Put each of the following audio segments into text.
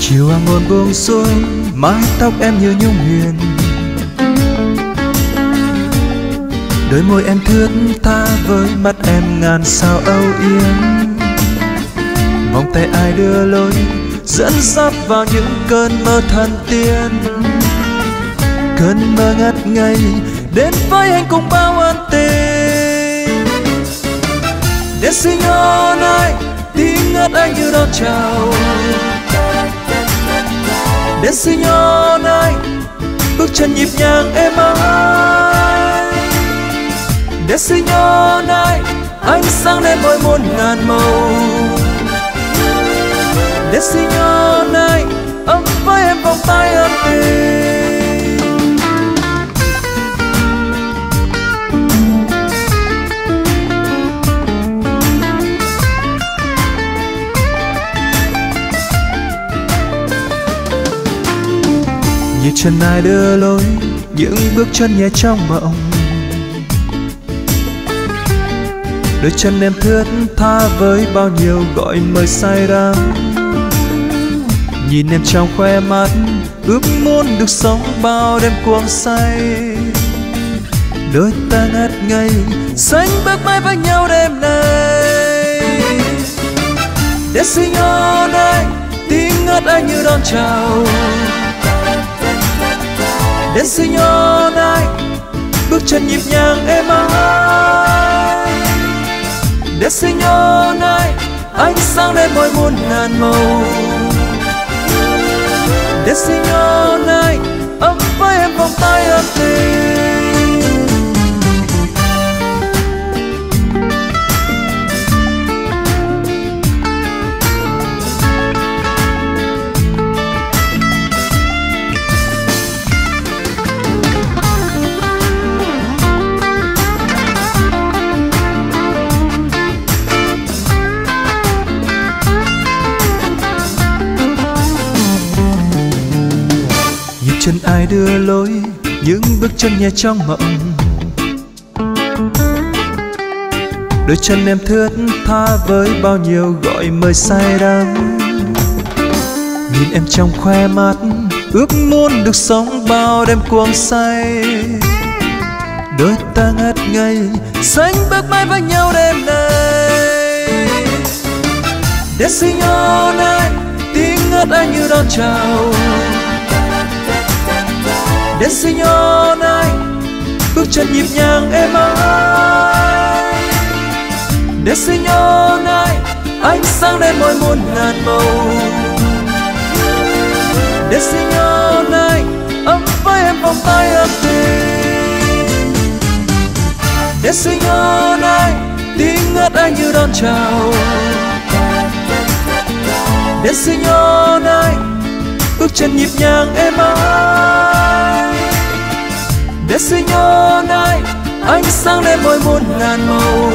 Chiều hoàng hôn buông xuống, mái tóc em như nhung huyền. Đôi môi em thướt tha với mắt em ngàn sao âu yếm. Vòng tay ai đưa lối dẫn dắt vào những cơn mơ thần tiên. Cơn mơ ngất ngây đến với anh cùng bao ân tình. Để xin nhớ này tiếng ngất anh như đón chào. Đến xin nhớ này bước chân nhịp nhàng êm ái. Đến xin nhớ này ánh sáng lên mỗi muôn ngàn màu. Đến xin nhớ này ấm với em vòng tay ân tình. Nhịp chân ai đưa lối những bước chân nhẹ trong mộng. Đôi chân em thướt tha với bao nhiêu gọi mời say đắm. Nhìn em trong khoe mắt ước muốn được sống bao đêm cuồng say. Đôi ta ngất ngây xanh bước mãi với nhau đêm nay. Để xin nhớ này tiếng ngất anh như đón chào. Đến xin nhớ này bước chân nhịp nhàng êm ái. Đến xin nhớ này ánh sáng lên mỗi muôn ngàn màu. Đến xin nhớ này ấm với em vòng tay ân tình. Chân ai đưa lối những bước chân nhẹ trong mộng. Đôi chân em thướt tha với bao nhiêu gọi mời say đắm. Nhìn em trong khoe mắt ước muốn được sống bao đêm cuồng say. Đôi ta ngất ngây xanh bước mãi với nhau đêm nay. Để xin nhớ này tiếng ngất anh như đón chào. Đến xin nhớ này bước chân nhịp nhàng êm ái. Đến xin nhớ này ánh sáng lên mỗi muôn ngàn màu. Đến xin nhớ này ấm với em vòng tay ân tình. Đến xin nhớ này tiếng ngất anh như đón chào. Đến xin nhớ này bước chân nhịp nhàng êm ái. Để xin nhớ này ánh sáng lên mỗi muôn ngàn màu.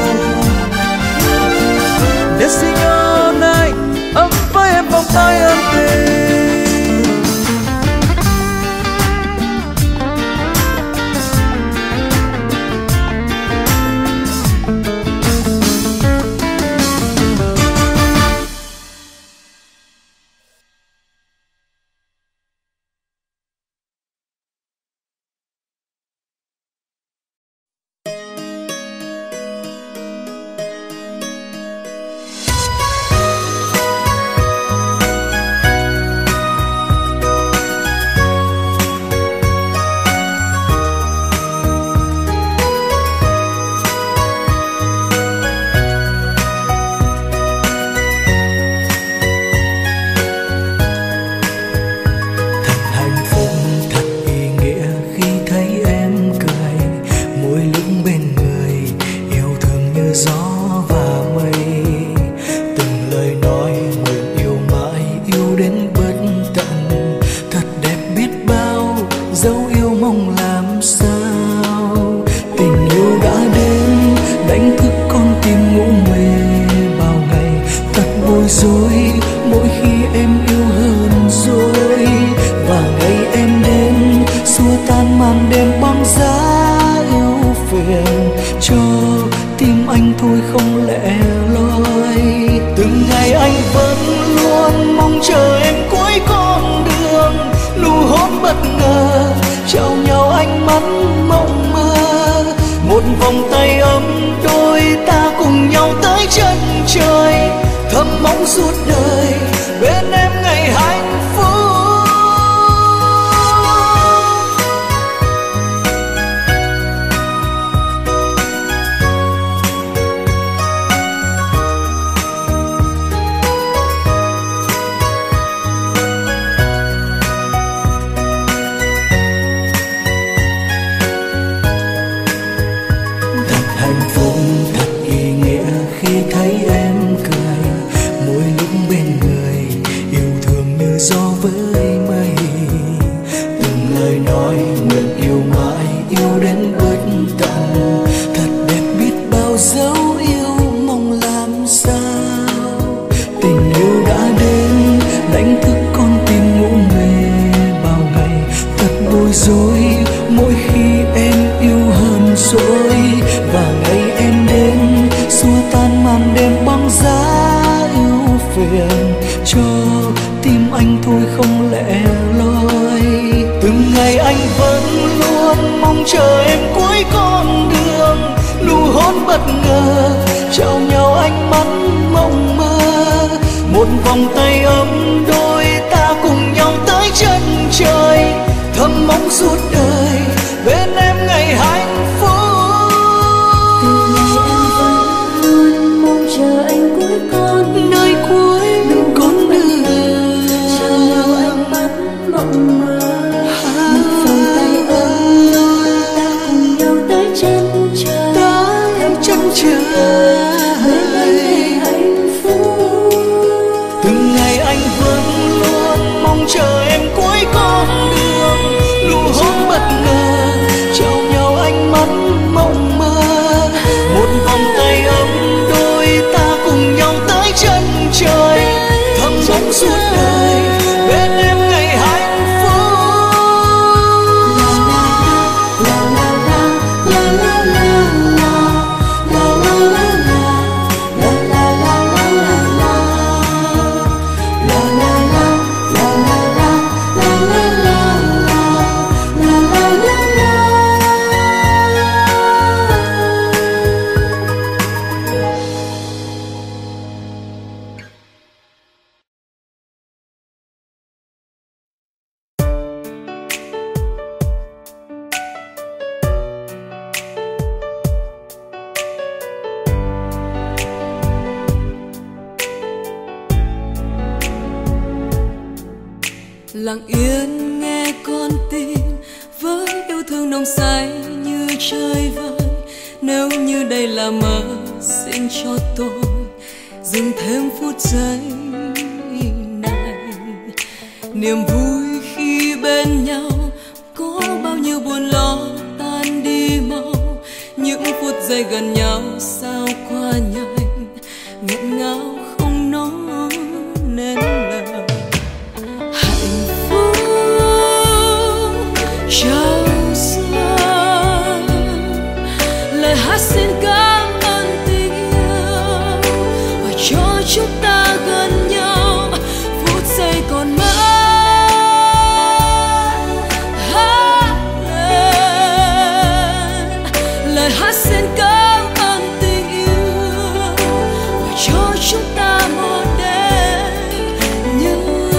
Để xin nhớ này ấm với em vòng tay ân tình. thôi không lẻ loi. Từng ngày anh vẫn luôn mong chờ em cuối con. mong suốt đời bên em ngày hạnh phúc. Thật hạnh phúc, thật ý nghĩa khi thấy em cười, mỗi lúc bên người yêu thương như gió với mây. Từng lời nói nguyện yêu mãi, yêu đến bất tận, thật đẹp biết bao dấu yêu mong làm sao. Tình yêu đã đến đánh thức con tim ngủ mê bao ngày, thật bối rối mỗi khi em yêu hơn rồi. Và ngày em đến xua tan màn đêm băng giá yêu phiền, cho tim anh thôi không lẻ loi. Từng ngày anh vẫn luôn mong chờ em cuối con đường, nụ hôn bất ngờ trao nhau ánh mắt mộng mơ. Một vòng tay ấm đôi ta cùng nhau tới chân trời, thầm mong suốt đời bên em ngày hạnh phúc. Chờ anh cuối con nơi cuối con đường, trao nhau ánh mắt mộng mơ. Một vòng tay ấm ta cùng nhau tới chân trời, tới chân trời. bên anh ngày hạnh phúc. Từng ngày anh vẫn luôn mong chờ em cuối con đường, nụ hôn bất ngờ trao nhau ánh mắt mộng mơ. Một vòng tay ấm đôi ta cùng nhau tới chân trời, thầm mong suốt đời bên em ngày hạnh phúc. La la la la la la la la la la la la la la la lặng yên nghe con tim với yêu thương nồng say như trời vơi. Nếu như đây là mơ xin cho tôi dừng thêm phút giây này. Niềm vui khi bên nhau có bao nhiêu buồn lo tan đi mau. Những phút giây gần nhau sao qua nhanh, nghẹn ngào không nói nên lời. Hạnh phúc trao dâng lời hát xin cảm ơn tình yêu và cho chúng ta gần nhau phút giây còn mãi. Hát lên lời hát xin cảm ơn tình yêu và cho chúng ta một đêm như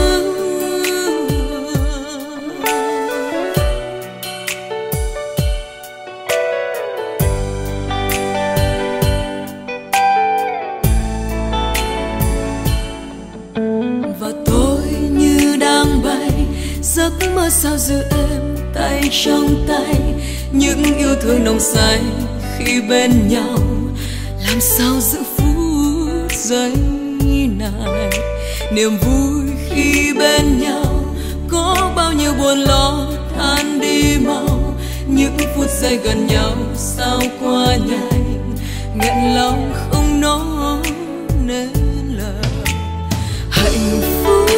và tôi như đang bay giấc mơ sao giữ em tay trong tay. Những yêu thương nồng say khi bên nhau làm sao giữ phút giây này. Niềm vui khi bên nhau có bao nhiêu buồn lo tan đi mau. Những phút giây gần nhau sao qua nhanh, nghẹn lòng không nói nên lời. Hạnh phúc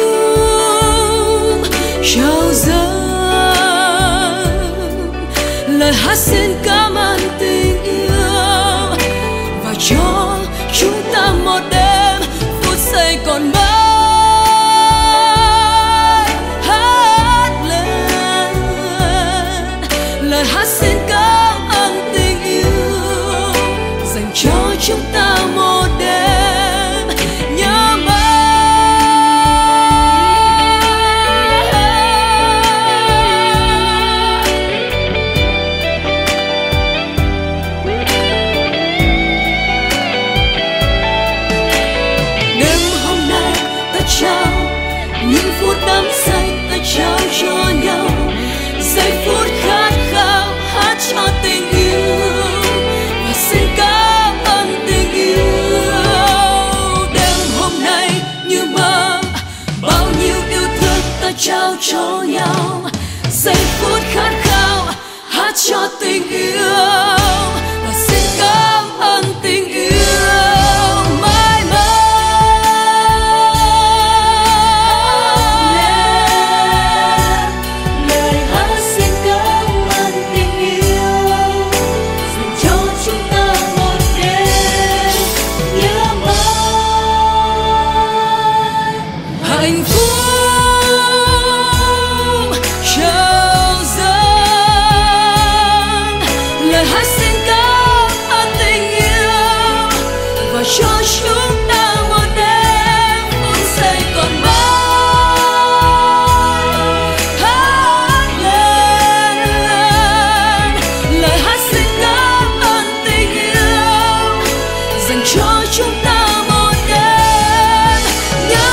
trao dâng lời hát xin cảm ơn tình yêu và cho chúng ta một đêm phút giây còn mãi. Hát lên lời hát xin cảm ơn tình yêu dành cho chúng ta một đêm nhớ mãi. những phút đắm say ta trao cho nhau, giây phút khát khao hát cho tình yêu. Và xin cảm ơn tình yêu. Đêm hôm nay như mơ, bao nhiêu yêu thương ta trao cho nhau, giây phút khát khao hát cho tình yêu. Và xin cảm ơn tình yêu mãi mãi. Lời hát xin cảm ơn tình yêu dành cho chúng ta một đêm nhớ mãi. Hạnh phúc trao dâng, lời hát xin cảm ơn tình yêu và cho chúng ta một đêm phút giây còn mãi. Hát lên, lời hát xin cảm ơn tình yêu dành cho chúng ta một đêm nhớ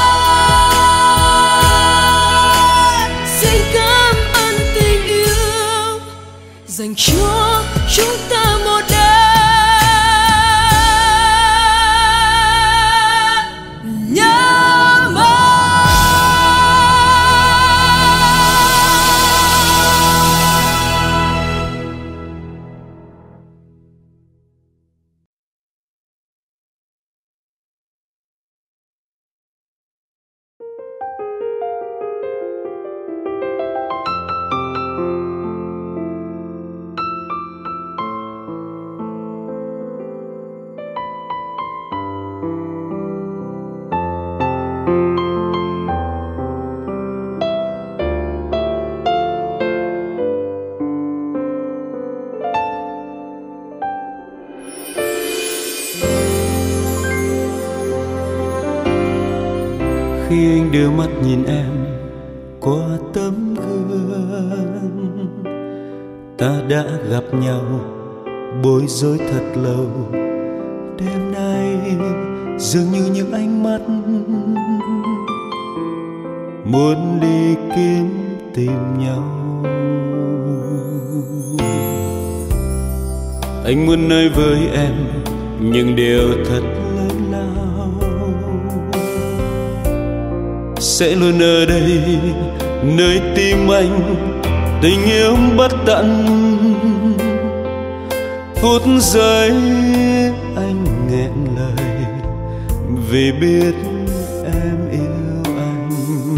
mãi. Xin cảm ơn tình yêu dành cho chúng ta một đêm nhớ mãi. Khi anh đưa mắt nhìn em qua tấm gương, ta đã gặp nhau bối rối thật lâu. Đêm nay dường như những ánh mắt muốn đi kiếm tìm nhau. Anh muốn nói với em những điều thật lớn lao, sẽ luôn ở đây nơi tim anh, tình yêu bất tận. Phút giây anh nghẹn lời vì biết em yêu anh,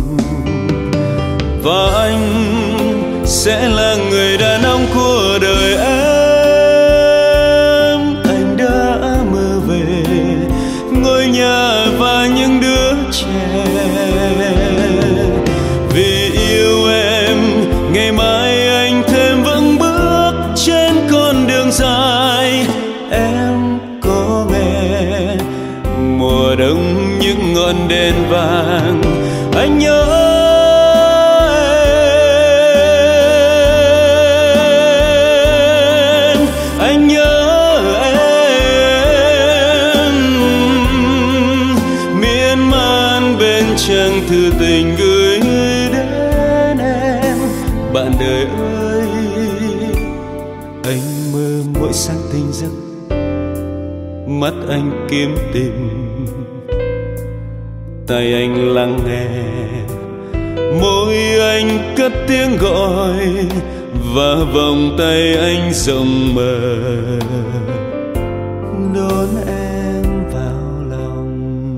và anh sẽ là người đàn ông của đời em. Anh đã mơ về ngôi nhà và những đứa trẻ, vì yêu em ngày mai anh thêm vững bước trên con đường dài. Em có nghe mùa đông những ngọn đèn vàng, anh nhớ em, anh nhớ em, miên man bên trang thư tình gửi đến em. Bạn đời ơi, anh mơ mỗi sáng tỉnh giấc, mắt anh kiếm tìm, tay anh lắng nghe, môi anh cất tiếng gọi, và vòng tay anh rộng mở đón em vào lòng.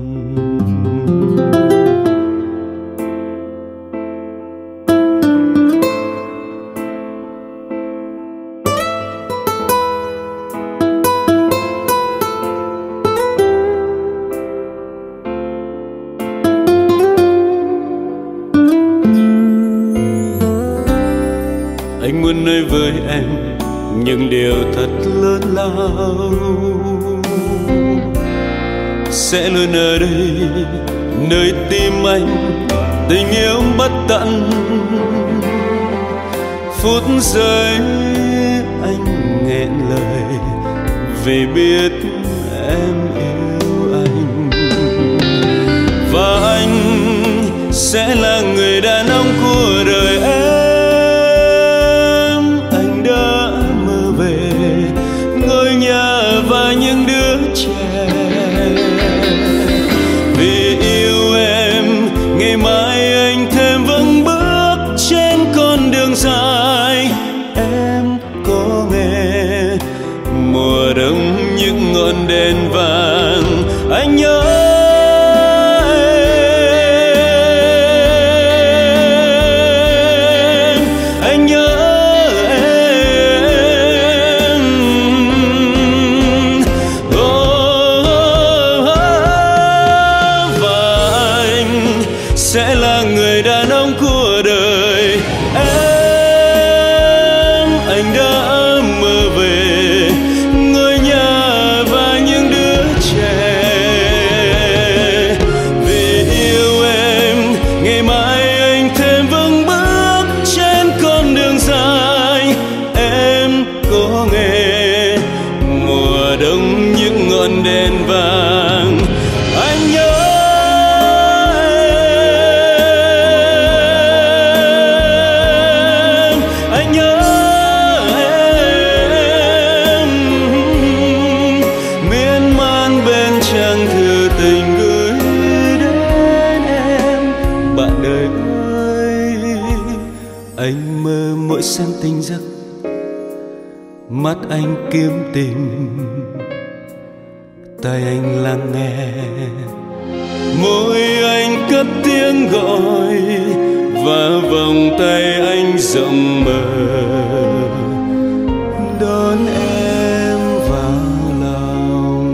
Anh muốn nói với em những điều thật lớn lao, sẽ luôn ở đây nơi tim anh, tình yêu bất tận. Phút giây anh nghẹn lời vì biết em yêu anh, và anh sẽ là người đàn ông của đời em. Anh đã mơ về ngôi nhà và những đứa trẻ. Vì yêu em ngày mai anh thêm vững bước trên con đường dài. Em có nghe mùa đông những ngọn đèn vàng, anh nhớ sẽ là người đàn ông của đời em. Anh đã mơ về ngôi nhà và những đứa trẻ. Vì yêu em ngày mai anh thêm vững bước trên con đường dài. Em có nghe mùa đông những ngọn đèn vàng, anh nhớ mỗi sáng tỉnh giấc, mắt anh kiếm tìm, tai anh lắng nghe, môi anh cất tiếng gọi, và vòng tay anh rộng mở đón em vào lòng.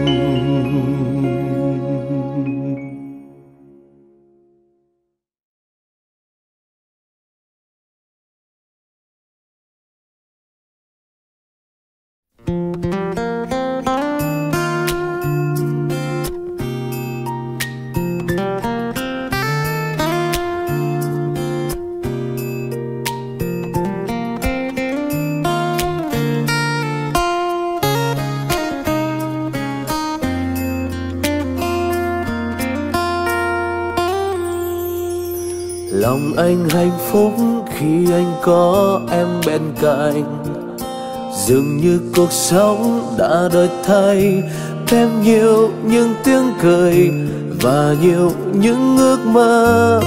Lòng anh hạnh phúc khi anh có em bên cạnh. Dường như cuộc sống đã đổi thay, thêm nhiều những tiếng cười và nhiều những ước mơ.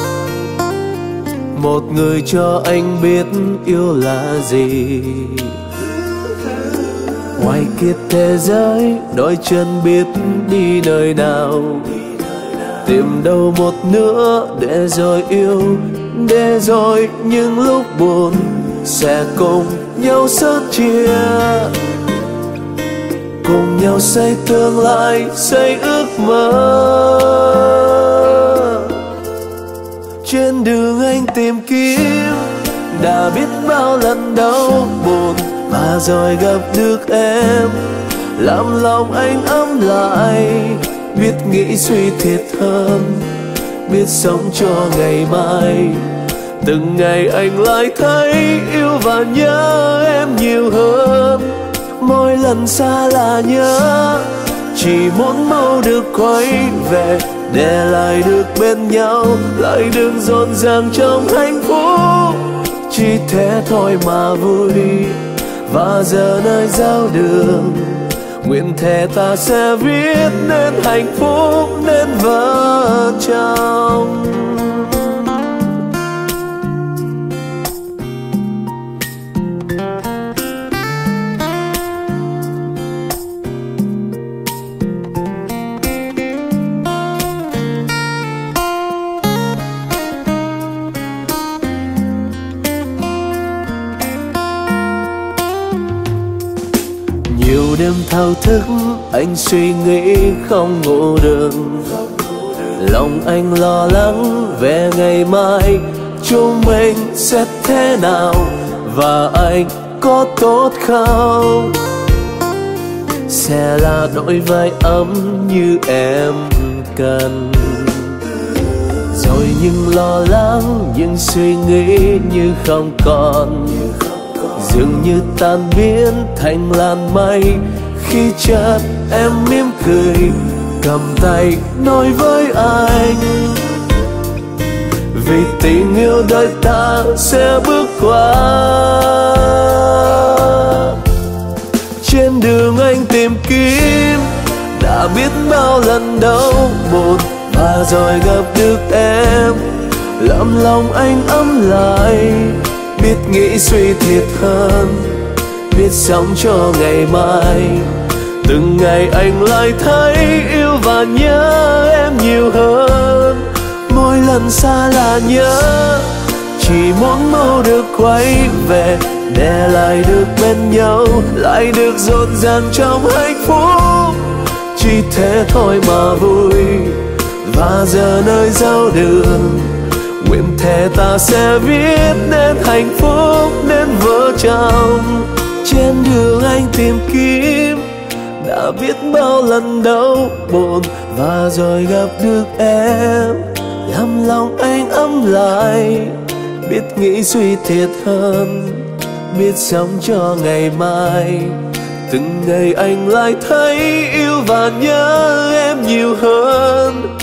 Một người cho anh biết yêu là gì. Ngoài kia thế giới đôi chân biết đi nơi nào, tìm đâu một nữa để rồi yêu, để rồi những lúc buồn sẽ cùng nhau sớt chia, cùng nhau xây tương lai, xây ước mơ. Trên đường anh tìm kiếm đã biết bao lần đau buồn, và rồi gặp được em làm lòng anh ấm lại, biết nghĩ suy thiệt hơn, biết sống cho ngày mai. Từng ngày anh lại thấy yêu và nhớ em nhiều hơn. Mỗi lần xa là nhớ, chỉ muốn mau được quay về, để lại được bên nhau, lại đừng rộn ràng trong hạnh phúc. Chỉ thế thôi mà vui, và giờ nơi giao đường nguyện thề ta sẽ viết nên hạnh phúc, nên vợ chồng. Nhiều đêm thao thức anh suy nghĩ không ngủ được, lòng anh lo lắng về ngày mai chúng mình sẽ thế nào, và anh có tốt không? Sẽ là đôi vai ấm như em cần. Rồi những lo lắng, những suy nghĩ như không còn, dường như tan biến thành làn mây khi chợt em mỉm cười cầm tay nói với anh. vì tình yêu đời ta sẽ bước qua. Trên đường anh tìm kiếm đã biết bao lần đau buồn, và rồi gặp được em làm lòng anh ấm lại. Biết nghĩ suy thiệt hơn, biết sống cho ngày mai. Từng ngày anh lại thấy yêu và nhớ em nhiều hơn. Mỗi lần xa là nhớ, chỉ muốn mau được quay về, để lại được bên nhau, lại được rộn ràng trong hạnh phúc. Chỉ thế thôi mà vui, và giờ nơi giao đường nguyện thề ta sẽ viết nên hạnh phúc nên vợ chồng. Trên đường anh tìm kiếm đã biết bao lần đau buồn, và rồi gặp được em làm lòng anh ấm lại. Biết nghĩ suy thiệt hơn, biết sống cho ngày mai. Từng ngày anh lại thấy yêu và nhớ em nhiều hơn.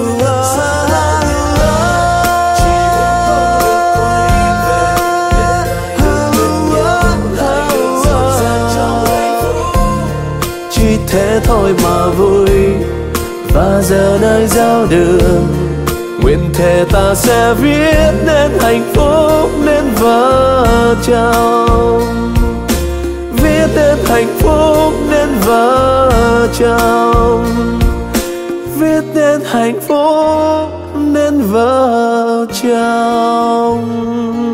Chỉ thế thôi mà vui, và giờ nơi giao đường nguyện thề ta sẽ viết nên hạnh phúc nên vợ chồng. Viết nên hạnh phúc nên vợ chồng. Viết nên hạnh phúc nên vợ chồng.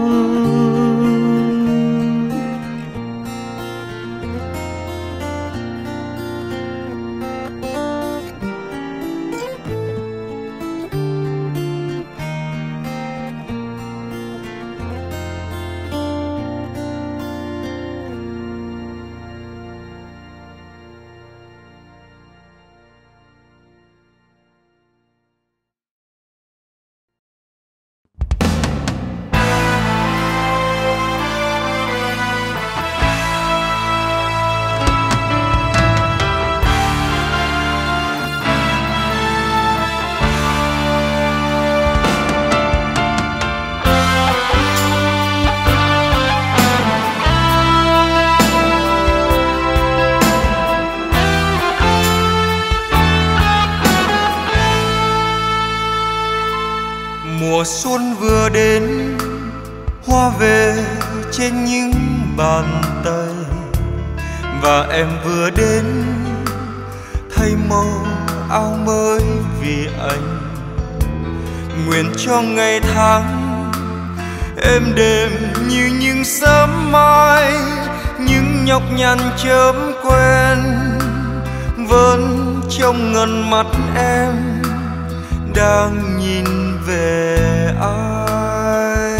Mùa xuân vừa đến, hoa về trên những bàn tay, và em vừa đến thay màu áo mới vì anh. Nguyện cho ngày tháng êm đềm như những sớm mai, những nhọc nhằn chớm quen vẫn trong ngần mắt em đang nhìn về ai.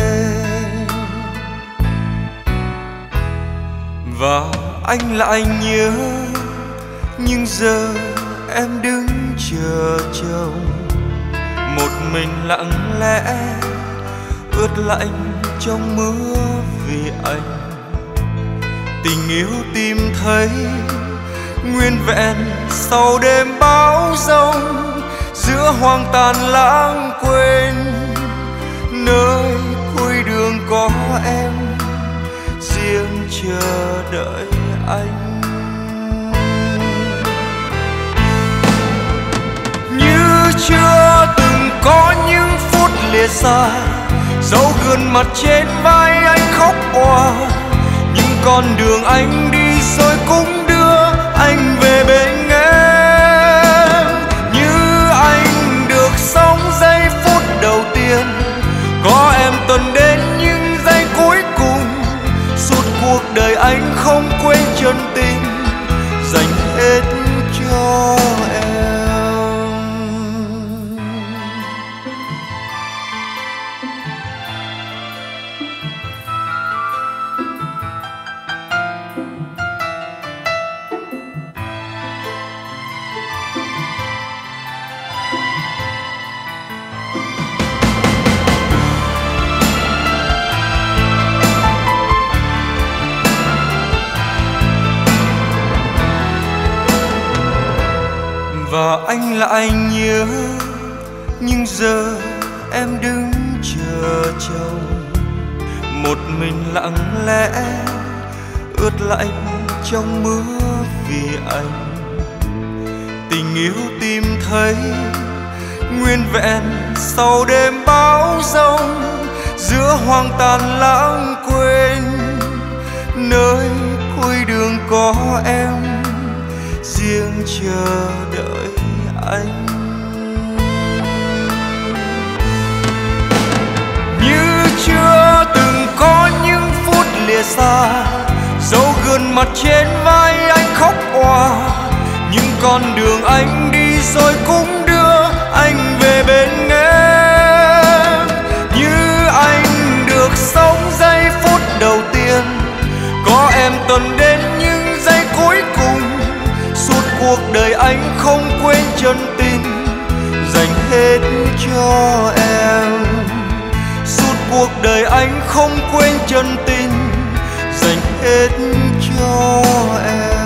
Và anh lại nhớ nhưng giờ em đứng chờ chồng, một mình lặng lẽ ướt lạnh trong mưa vì anh. Tình yêu tìm thấy nguyên vẹn sau đêm bão giông, giữa hoang tàn lãng quên nơi cuối đường có em riêng chờ đợi anh. Như chưa từng có những phút lìa xa, dấu gương mặt trên vai anh khóc òa. Những con đường anh đi rồi cũng đưa anh về bên em. Như anh được sống giây phút đầu tiên, có em tuần đến những giây cuối cùng. Suốt cuộc đời anh không quên chân tình dành hết cho em. Và anh lại nhớ nhưng giờ em đứng chờ chồng, một mình lặng lẽ ướt lạnh trong mưa vì anh. Tình yêu tìm thấy nguyên vẹn sau đêm bão giông, giữa hoang tàn lãng quên nơi cuối đường có em riêng chờ đợi anh. Như chưa từng có những phút lìa xa, dấu gương mặt trên vai anh khóc òa. Những con đường anh đi rồi cũng đưa anh về bên em. Như anh được sống giây phút đầu tiên, có em tận đến những giây cuối cùng. Suốt cuộc đời anh không quên chân tình dành hết cho em. Suốt cuộc đời anh không quên chân tình dành hết cho em.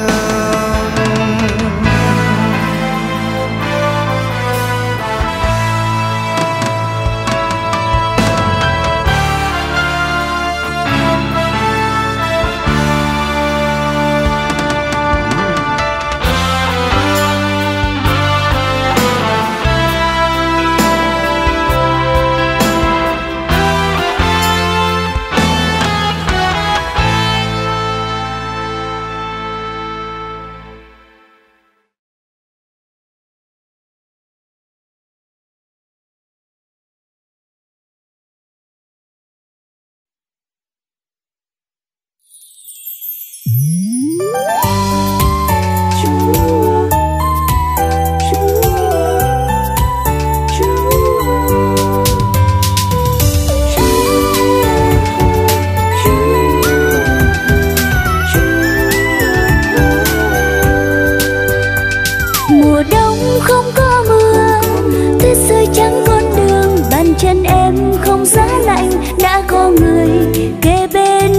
Mùa đông không có mưa, tuyết rơi trắng con đường, bàn chân em không giá lạnh, đã có người kề bên.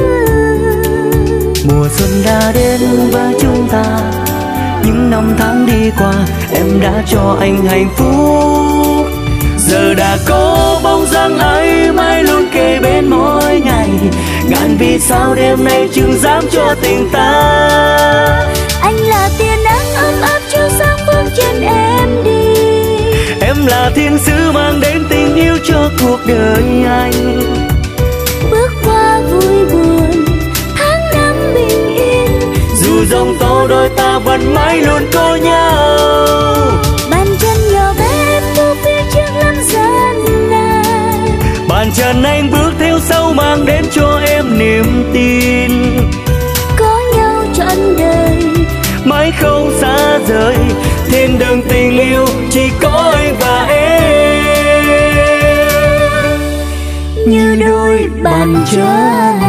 Mùa xuân đã đến với chúng ta, những năm tháng đi qua em đã cho anh hạnh phúc. Giờ đã có bóng dáng ấy mãi luôn kề bên mỗi ngày, ngàn vì sao đêm nay chừng dám cho tình ta. Anh là tia nắng ấm áp chiếu sáng bước chân em đi. Em là thiên sứ mang đến tình yêu cho cuộc đời anh. Bước qua vui buồn tháng năm bình yên, dù giông tố đôi ta vẫn mãi luôn có nhau. bàn chân nhỏ bé vô phía trước lắm gian nan, Bàn chân anh bước theo sau mang đến cho em niềm tin. có nhau trọn đời Mãi không xa rời, thiên đường tình yêu chỉ có anh và em. như đôi bàn chân.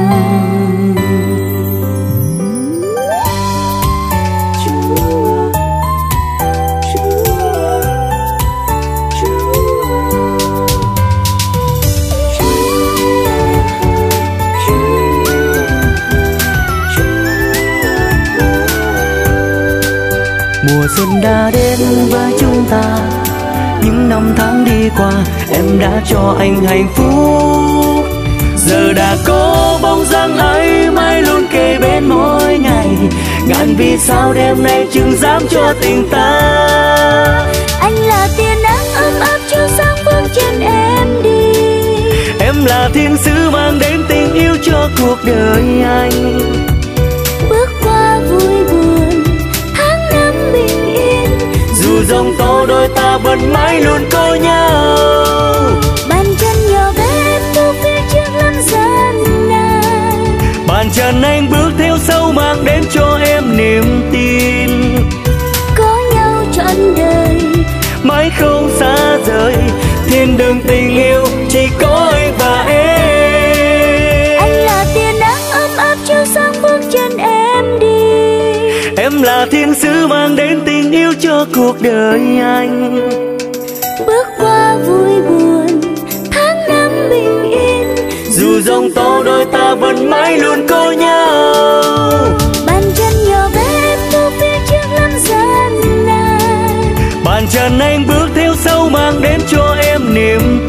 Mùa xuân đã đến với chúng ta, những năm tháng đi qua em đã cho anh hạnh phúc. Giờ đã có bóng dáng ấy mãi luôn kề bên mỗi ngày, ngàn vì sao đêm nay chừng dám cho tình ta. Anh là tia nắng ấm áp chiếu sáng bước chân em đi. Em là thiên sứ mang đến tình yêu cho cuộc đời anh. Bước qua vui buồn tháng năm bình yên, Dù giông tố đôi ta vẫn mãi luôn có nhau. bàn chân nhỏ bé vô phía trước lắm gian nan, Bàn chân anh bước theo sau mang đến cho em niềm tin. có nhau trọn đời Mãi không xa rời, thiên đường tình yêu chỉ có anh và em. anh là tia nắng ấm áp chiếu sáng bước chân em đi. Em là thiên sứ mang đến tình yêu cho cuộc đời anh. Bước qua vui buồn tháng năm bình yên, Dù giông tố đôi ta vẫn mãi luôn có nhau. bàn chân nhỏ bé vô phía trước lắm gian nan, Bàn chân anh bước theo sau mang đến cho em niềm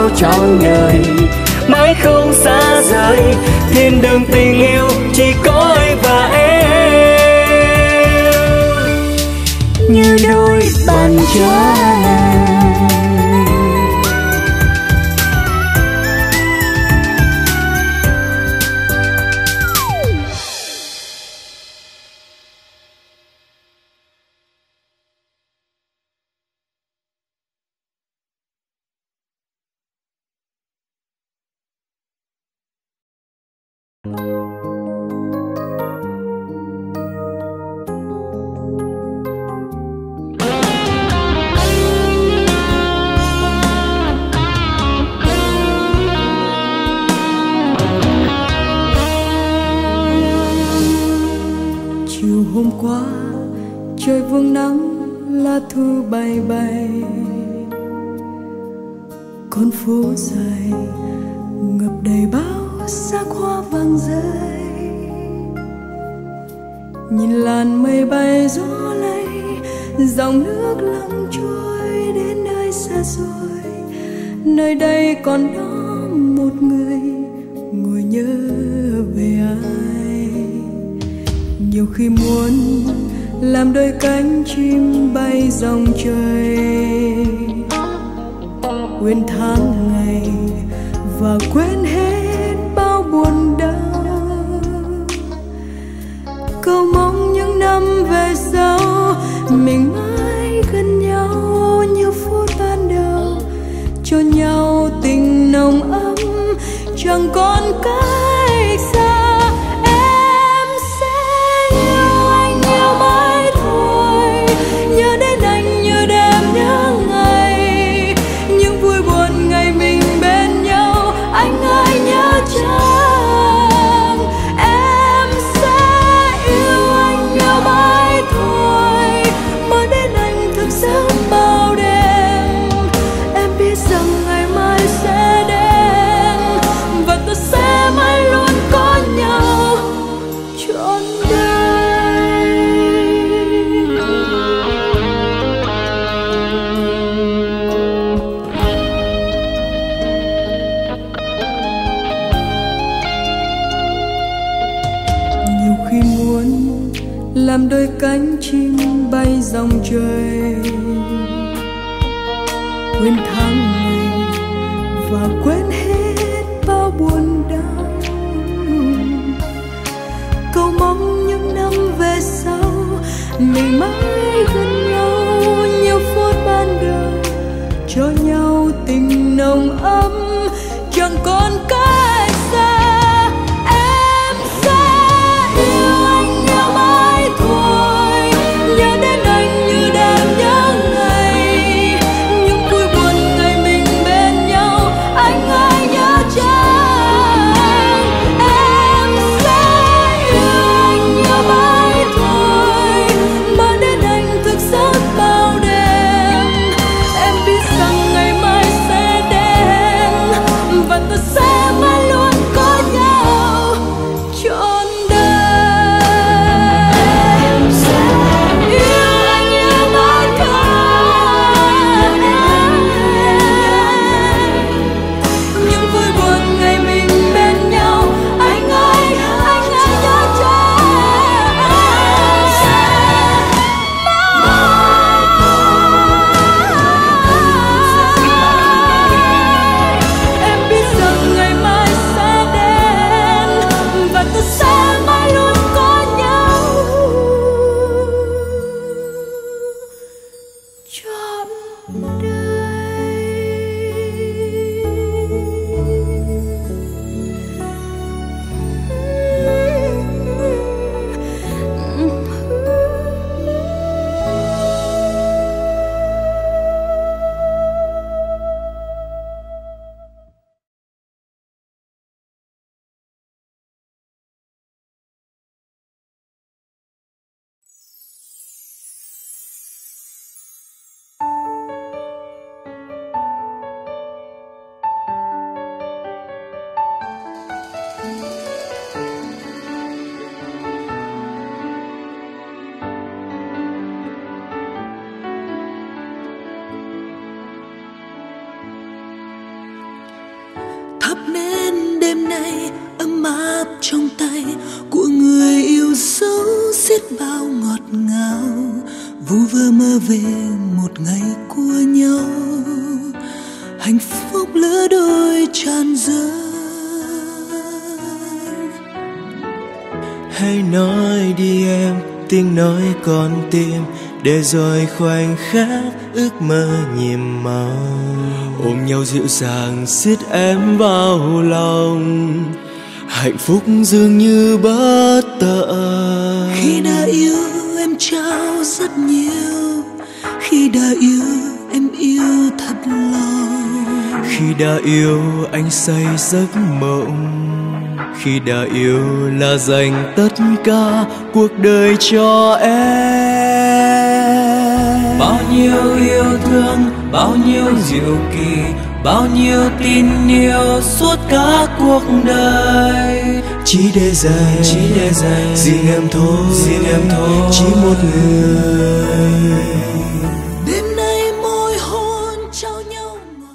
trọn đời, mãi không xa rời. Thiên đường tình yêu chỉ có anh và em như đôi bàn chân. Chiều hôm qua trời vương nắng, lá thu bay bay, con phố dài ngập đầy bao sắc hoa vàng rơi. Nhìn làn mây bay gió lay, dòng nước lặng trôi đến nơi xa xôi. Nơi đây còn đó một người ngồi nhớ về ai. Nhiều khi muốn làm đôi cánh chim bay dòng trời, quên tháng ngày và quên hết bao buồn đau. Cầu mong những năm về sau mình mãi gần nhau như phút ban đầu, cho nhau tình nồng ấm chẳng còn cách xa. Em sẽ yêu anh nhiều mãi thôi, nhớ đến anh như đêm nhớ ngày. Những vui buồn ngày mình bên nhau, anh ơi nhớ chăng. Em sẽ yêu anh nhiều mãi thôi, mơ đến anh thức giấc bao đêm. Em biết rằng ngày mai sẽ đến và tôi sẽ mãi luôn có nhau trọn đời. Nhiều khi muốn làm đôi cánh chim bay dòng trời, quên tháng ngày và quên hết bao buồn đau. Cầu mong những năm về sau mình mãi gần nhau như phút ban đầu, cho nhau tình nồng ấm chẳng còn cách xa. Em sẽ yêu anh nhiều mãi thôi, nhớ đến anh như đêm nhớ ngày. Những vui buồn ngày mình bên nhau, anh ơi nhớ chăng. Em sẽ yêu anh nhiều mãi thôi, mơ đến anh thức giấc bao đêm. Em biết rằng ngày mai sẽ đến và tôi sẽ mãi luôn có nhau trọn đời. Em sẽ yêu anh nhiều mãi thôi, những vui buồn ngày mình bên nhau, anh ơi nhớ chăng. Em biết rằng ngày mai sẽ đến và tôi sẽ mãi luôn có nhau trọn đời. nên đêm nay ấm áp trong tay của người yêu dấu xiết bao ngọt ngào, vu vơ mơ về một ngày của nhau, hạnh phúc lứa đôi tràn dâng. Hãy nói đi em, tiếng nói con tim, để rồi khoảnh khắc ước mơ nhiệm màu, ôm nhau dịu dàng siết em vào lòng, hạnh phúc dường như bất tận. Khi đã yêu em trao rất nhiều, khi đã yêu em yêu thật lòng, khi đã yêu anh say giấc mộng, khi đã yêu là dành tất cả cuộc đời cho em. Bao nhiêu yêu thương, bao nhiêu diệu kỳ, bao nhiêu tin yêu suốt cả cuộc đời, chỉ để dành riêng em thôi, chỉ một người. Đêm nay môi hôn trao nhau ngọt.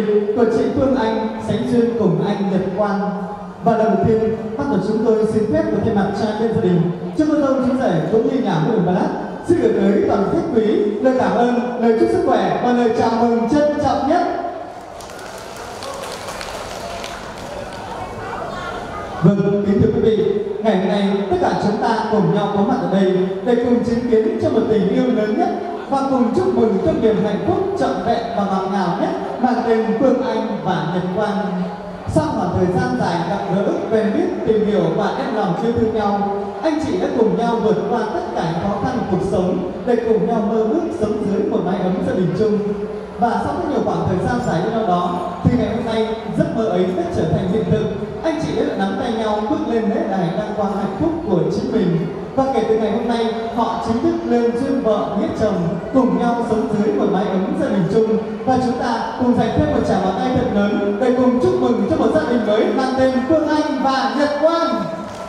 ly của chị Phương Anh sánh duyên cùng anh Nhật Quang. Và lần đầu tiên, bắt đầu chúng tôi xin phép được thay mặt trai bên gia đình chúc cô dâu chú rể cũng như nhà của ballad xin gửi tới toàn khách quý lời cảm ơn, lời chúc sức khỏe và lời chào mừng trân trọng nhất. Vâng, kính thưa quý vị, ngày hôm nay tất cả chúng ta cùng nhau có mặt ở đây để cùng chứng kiến cho một tình yêu lớn nhất và cùng chúc mừng cho niềm hạnh phúc trọn vẹn và ngọt ngào nhất mang tên Phương Anh và Nhật Quang. Sau khoảng thời gian dài gặp gỡ, quen biết, tìm hiểu và em lòng yêu thương nhau, anh chị đã cùng nhau vượt qua tất cả những khó khăn của cuộc sống để cùng nhau mơ ước sống dưới một mái ấm gia đình chung. Và sau rất nhiều khoảng thời gian dài yêu nhau đó, thì ngày hôm nay giấc mơ ấy đã trở thành hiện thực. Anh chị đã nắm tay nhau bước lên hết đài đăng quang hạnh phúc của chính mình. Và kể từ ngày hôm nay, họ chính thức lên duyên vợ nghĩa chồng, cùng nhau sống dưới một mái ấm gia đình chung. Và chúng ta cùng dành thêm một tràng pháo tay thật lớn để cùng chúc mừng cho một gia đình mới mang tên Phương Anh và Nhật Quang.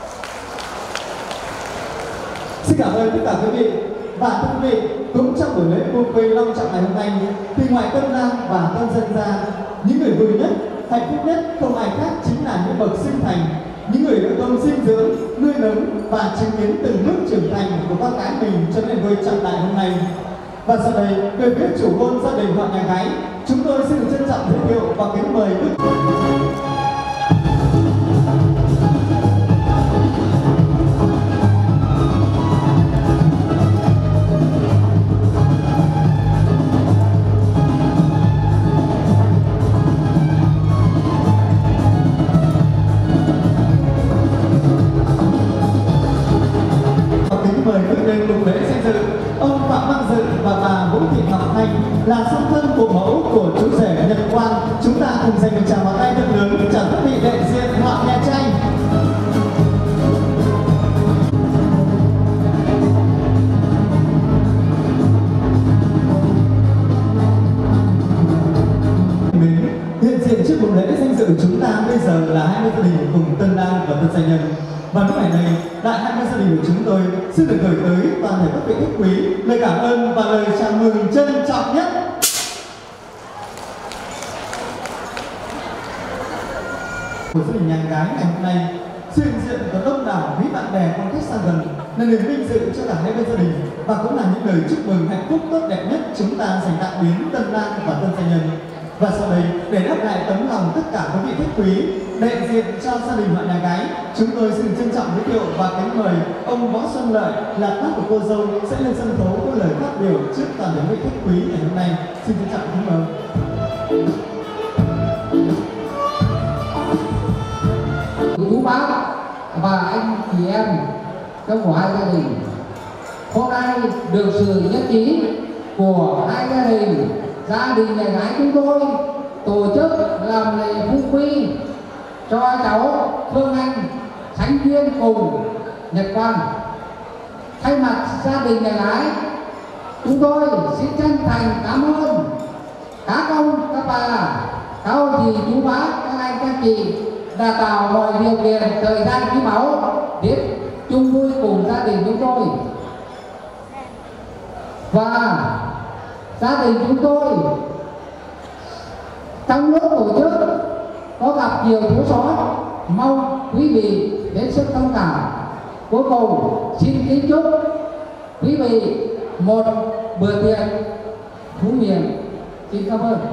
Xin cảm ơn tất cả quý vị. Và thưa quý vị, cũng trong buổi lễ buông quê long trọng ngày hôm nay, thì ngoài tân lang và tân dân ra, những người vui nhất, hạnh phúc nhất không ai khác chính là những bậc sinh thành, những người đã công sinh dưỡng, nuôi nấng và chứng kiến từng bước trưởng thành của con cái mình cho nên vui trọng đại hôm nay. Và sau đây, về phía chủ hôn gia đình họ nhà gái, chúng tôi xin được trân trọng giới thiệu và kính mời quý là song thân bộ mẫu của chú rể Nhật Quang. Chúng ta cùng dành một tràng pháo tay thật lớn chào các vị đại diện họ nhà trai. Hiện diện trước buổi lễ danh dự chúng ta bây giờ là 20 gia đình cùng tân lang và tân gia nhân. Và lúc này đại 20 gia đình của chúng tôi xin được gửi tới toàn thể các vị khách quý lời cảm ơn và lời chào mừng trân trọng nhất. Của gia đình nhà gái ngày hôm nay, sự hiện diện của đông đảo quý bạn bè con khách xa gần là niềm vinh dự cho cả hai bên gia đình và cũng là những lời chúc mừng hạnh phúc tốt đẹp nhất chúng ta dành tặng đến tân lang và tân gia nhân. Và sau đây, để đáp lại tấm lòng tất cả các vị khách quý đại diện cho gia đình họ nhà gái, chúng tôi xin trân trọng giới thiệu và kính mời ông Võ Xuân Lợi là bác của cô dâu sẽ lên sân khấu có lời phát biểu trước toàn thể vị khách quý ngày hôm nay. Xin trân trọng kính mời. Chú bác và anh chị em trong hai gia đình, hôm nay được sự nhất trí của hai gia đình nhà gái chúng tôi tổ chức làm lễ phú quý cho cháu Phương Anh sánh duyên cùng Nhật Quang. Thay mặt gia đình nhà gái, chúng tôi xin chân thành cảm ơn các ông, các bà, các ông dì, chú bác, các anh, các chị đã tạo mọi điều kiện thời gian quý báu để chung vui cùng gia đình chúng tôi. Và gia đình chúng tôi trong lúc tổ chức có gặp nhiều thiếu sót, mong quý vị hết sức thông cảm. Cuối cùng xin kính chúc quý vị một bữa tiệc thú miền. Xin cảm ơn.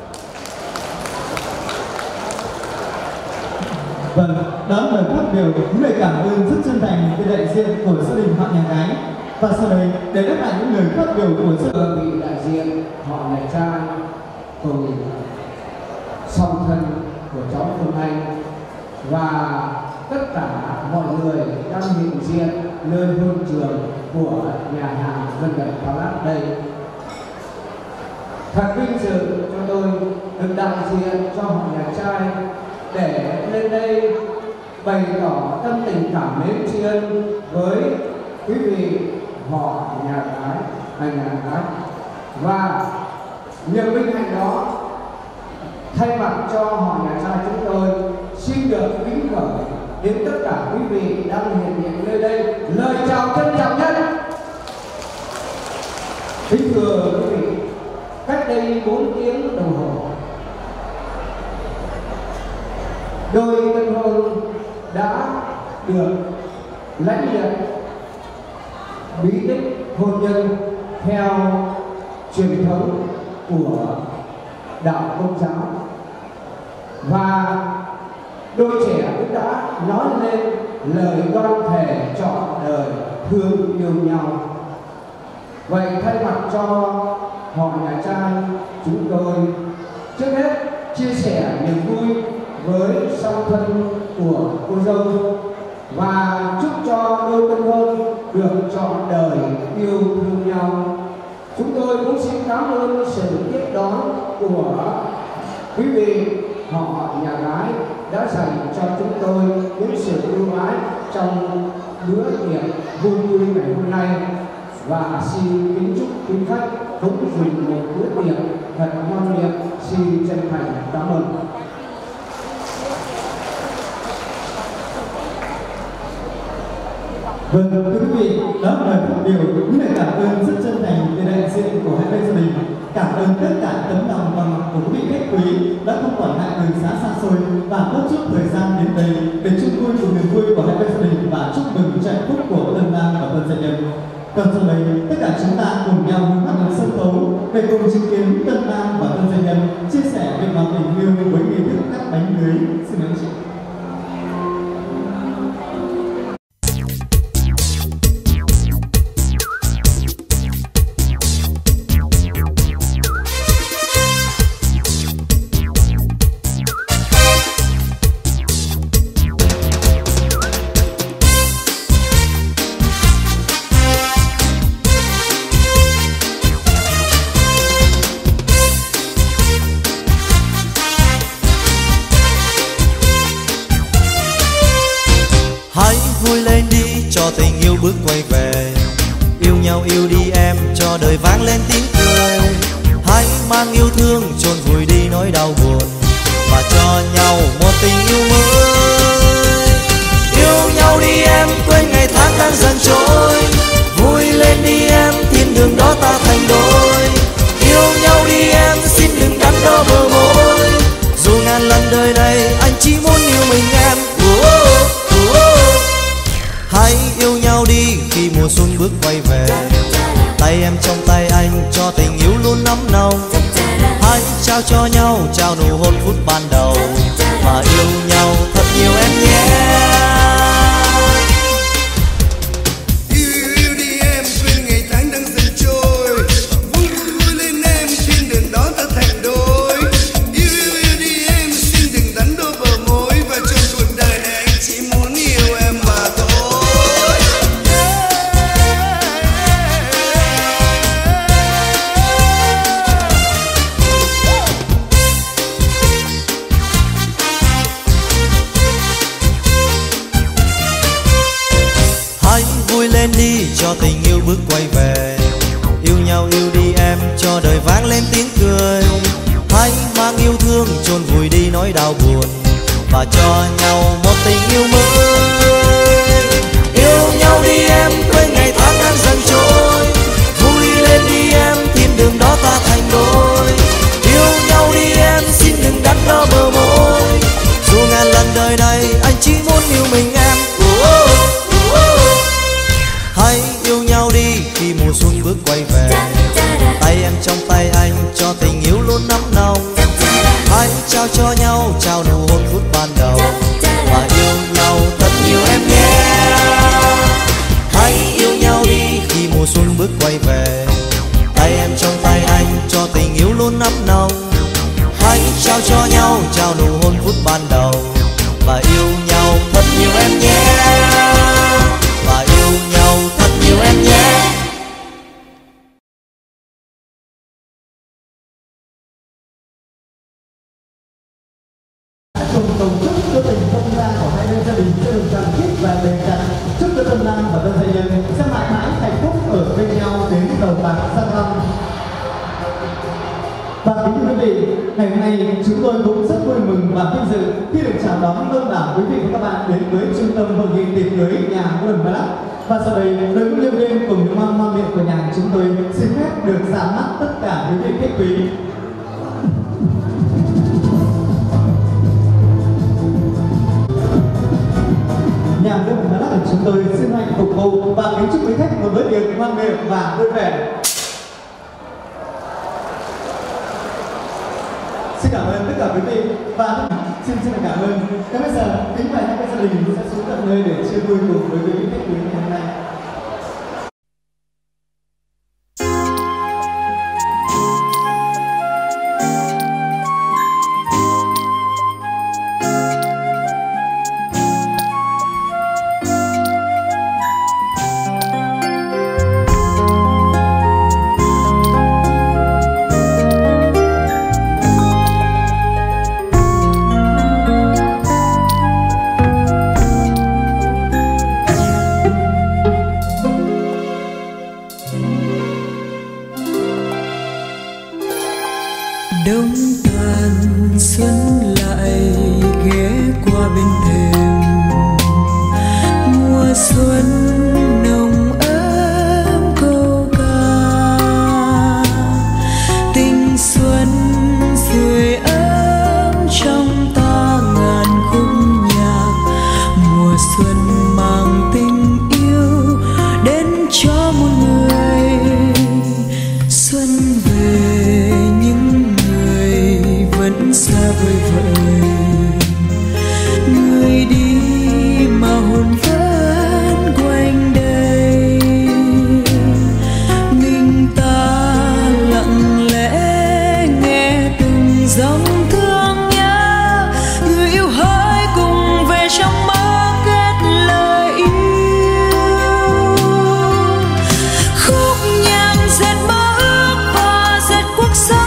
Vâng, đó là lời phát biểu những lời cảm ơn rất chân thành từ đại diện của gia đình họ nhà gái. Và sau đây, để đáp lại những lời phát biểu của gia đình đại diện họ nhà trai cùng song thân của cháu Phương Anh và tất cả mọi người đang hiện diện nơi hương trường của nhà hàng Vân Đập Palace đây. Thật vinh dự cho tôi được đại diện cho họ nhà trai để lên đây bày tỏ tâm tình cảm mến tri ân với quý vị họ nhà gái và niềm vinh hạnh đó thay mặt cho họ nhà trai chúng tôi xin được kính gửi đến tất cả quý vị đang hiện diện nơi đây lời chào trân trọng nhất. Kính thưa quý vị, cách đây 4 tiếng đồng hồ đã được lãnh nhận bí tích hôn nhân theo truyền thống của đạo Công giáo, và đôi trẻ cũng đã nói lên lời đoan thề trọn đời thương yêu nhau. Vậy thay mặt cho họ nhà trai, chúng tôi trước hết chia sẻ niềm vui với song thân của cô dâu và chúc cho đôi tân hôn được trọn đời yêu thương nhau. Chúng tôi cũng xin cảm ơn sự tiếp đón của quý vị họ nhà gái đã dành cho chúng tôi những sự ưu ái trong bữa tiệc vui vui ngày hôm nay, và xin kính chúc quý khách cũng dùng một bữa tiệc thật ngon miệng. Xin chân thành cảm ơn. Vâng, thưa quý vị, đó là lời phát biểu những lời cảm ơn rất chân thành từ đại diện của hai bên gia đình. Cảm ơn tất cả tấm lòng và mặt của quý vị khách quý đã không quản ngại đường xá xa xôi và bớt chút thời gian đến đây để chung vui cùng niềm vui của hai bên gia đình và chúc mừng cho hạnh phúc của tân lang và tân gia nhân. Còn sau đây, tất cả chúng ta cùng nhau hướng mắt đến sân khấu để cùng chứng kiến tân lang và tân gia nhân chia sẻ về lòng tình yêu với nghi thức cắt bánh cưới. Xin mời chị. Cho tình yêu bước quay về, yêu nhau yêu đi em, cho đời vang lên tiếng cười. Hãy mang yêu thương chôn vùi đi nỗi đau buồn và cho nhau một tình yêu mới. Yêu nhau đi em, quên ngày tháng đang dần trôi, vui lên đi em, thiên đường đó ta thành đôi. Yêu nhau đi em, xin đừng đắn đo bờ môi, dù ngàn lần đời này anh chỉ muốn yêu mình em. Hãy yêu nhau đi khi mùa xuân bước quay về, tay em trong tay anh cho tình yêu luôn nóng nồng. Hãy trao cho nhau, trao nụ hôn phút ban đầu và yêu nhau thật nhiều em nhé. Yêu đi em, quên ngày tháng đang dần trôi, vui lên em, thiên đường đó ta thành đôi. Yêu đi em, xin đừng đắn đo bờ môi, và trong cuộc đời này anh chỉ muốn yêu em mà thôi. Lên đi cho tình yêu bước quay về, yêu nhau yêu đi em, cho đời vang lên tiếng cười. Hãy mang yêu thương chôn vùi đi nỗi đau buồn và cho nhau một tình yêu mới. Yêu nhau đi em, quên ngày tháng đang dần trôi, vui lên đi em, thiên đường đó ta thành đôi. Yêu nhau đi em, xin đừng đắn đo bờ môi, dù ngàn lần đời này anh chỉ muốn yêu mình em. Hãy yêu nhau đi khi mùa xuân bước quay về, tay em trong tay anh cho tình yêu luôn nóng nồng. Hãy trao cho nhau, trao nụ hôn phút ban đầu và yêu nhau thật nhiều em nhé. Hãy yêu nhau đi khi mùa xuân bước quay về, tay em trong tay anh cho tình yêu luôn nóng nồng. Hãy trao cho nhau, trao nụ hôn phút ban đầu và yêu nhau thật nhiều em nhé. Và yêu nhau thật nhiều em nhé. Cùng cầu chúc cho tình thông gia của hai bên gia đình sẽ được đoàn kết và bền chặt. Chúc cho tân lang và tân gia nhân sẽ mãi mãi hạnh phúc ở bên nhau đến đầu bạc răng răng. Và kính thưa quý vị, ngày hôm nay chúng tôi cũng rất vui mừng và vinh dự khi được chào đón đông đảo quý vị và các bạn đến với trung tâm hội nghị tiệc cưới nhà Golden Palace. Và sau đây, đội ngũ nhân viên cùng những hoa miệng của nhà chúng tôi xin phép được ra mắt tất cả quý vị khách quý. tiệc hoan nghênh và vui vẻ. Xin cảm ơn tất cả quý vị và xin cảm ơn. Còn bây giờ kính mời các gia đình sẽ xuống tận nơi để chia vui cùng với quý vị khách quý ngày hôm nay. Đông tàn xuân lại ghé qua bên thềm, mùa xuân nồng ấm câu ca, tình xuân sưởi ấm trong ta ngàn khúc nhạc. Mùa xuân mang tình yêu đến cho một người, xuân về những vẫn xa vời vợi, người đi mà hồn vẫn quanh đây. Mình ta lặng lẽ nghe từng dòng thương nhớ, người yêu hỡi cùng về trong mơ kết lời yêu. Khúc nhạc dệt mơ ước và dệt cuộc sống.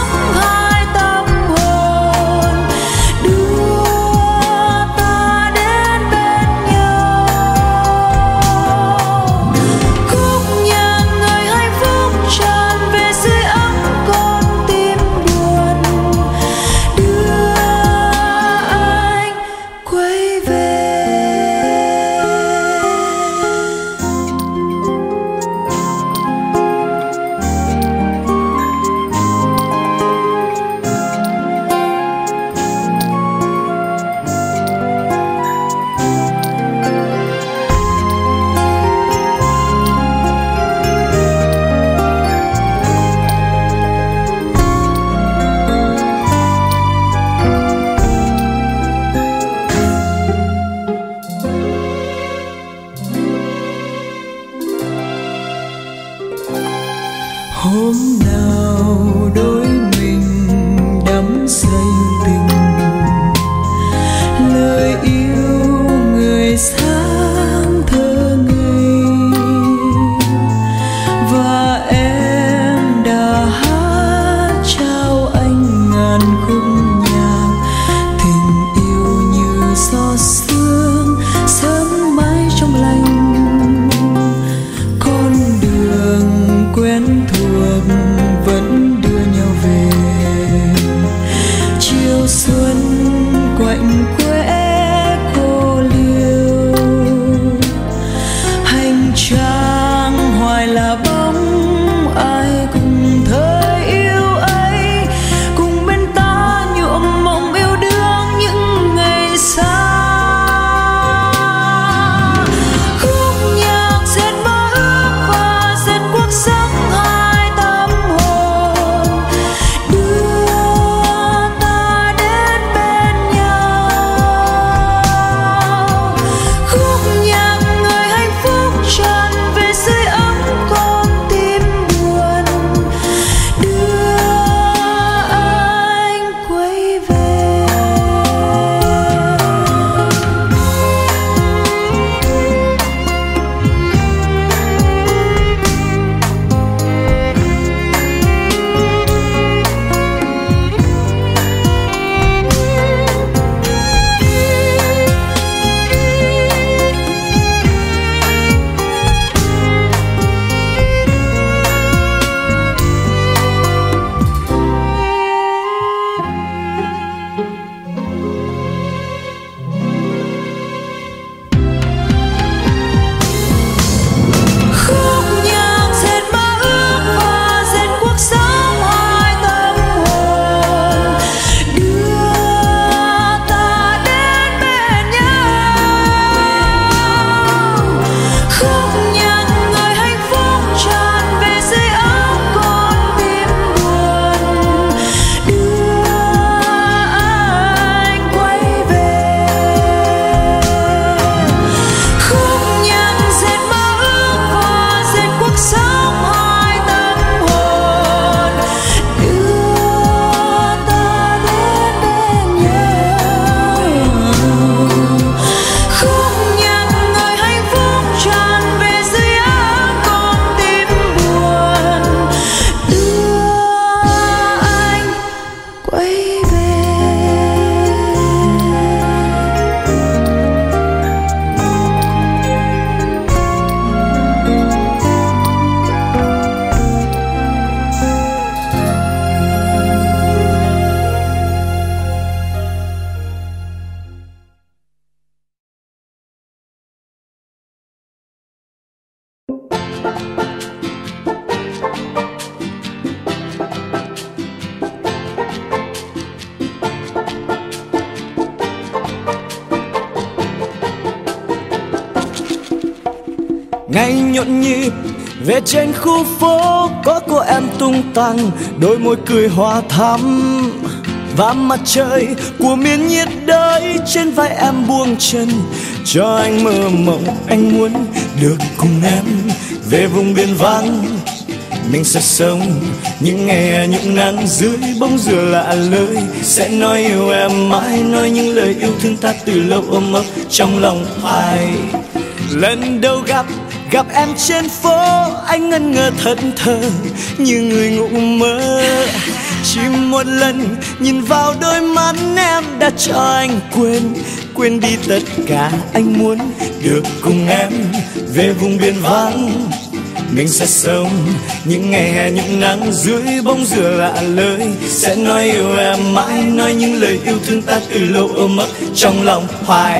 Hôm nào đôi mình đắm say tình, lời yêu người sáng thơ ngây, và em đã hát trao anh ngàn khúc nhạc. Tình yêu như gió sương sớm mãi trong lành, con đường quen thuộc vẫn đưa nhau về. Chiều xuân quạnh quẽ cô liêu, hành trang hoài là bóng ai cùng thời yêu ấy, cùng bên ta nhuộm mộng yêu đương những ngày xa. Khúc nhạc dệt mơ ước và dệt cuộc sống. Đưa ta đến bên nhau. Ngày nhộn nhịp về trên khu phố, có cô em tung tăng, đôi môi cười hoa thắm. Và mặt trời của miền nhiệt đới trên vai em buông chân, cho anh mơ mộng. Anh muốn được cùng em về vùng biển vắng. Mình sẽ sống những ngày nhung nắng dưới bóng dừa lạ lơi. Sẽ nói yêu em mãi, nói những lời yêu thương ta từ lâu ôm ấp trong lòng hoài. Lần đầu gặp em trên phố, anh ngẩn ngơ thẫn thờ như người ngủ mơ. Chỉ một lần nhìn vào đôi mắt em đã cho anh quên đi tất cả. Anh muốn được cùng em về vùng biển vắng. Mình sẽ sống những ngày hè nhung nắng dưới bóng dừa lạ lơi. Sẽ nói yêu em mãi, nói những lời yêu thương ta từ lâu ôm ấp trong lòng hoài.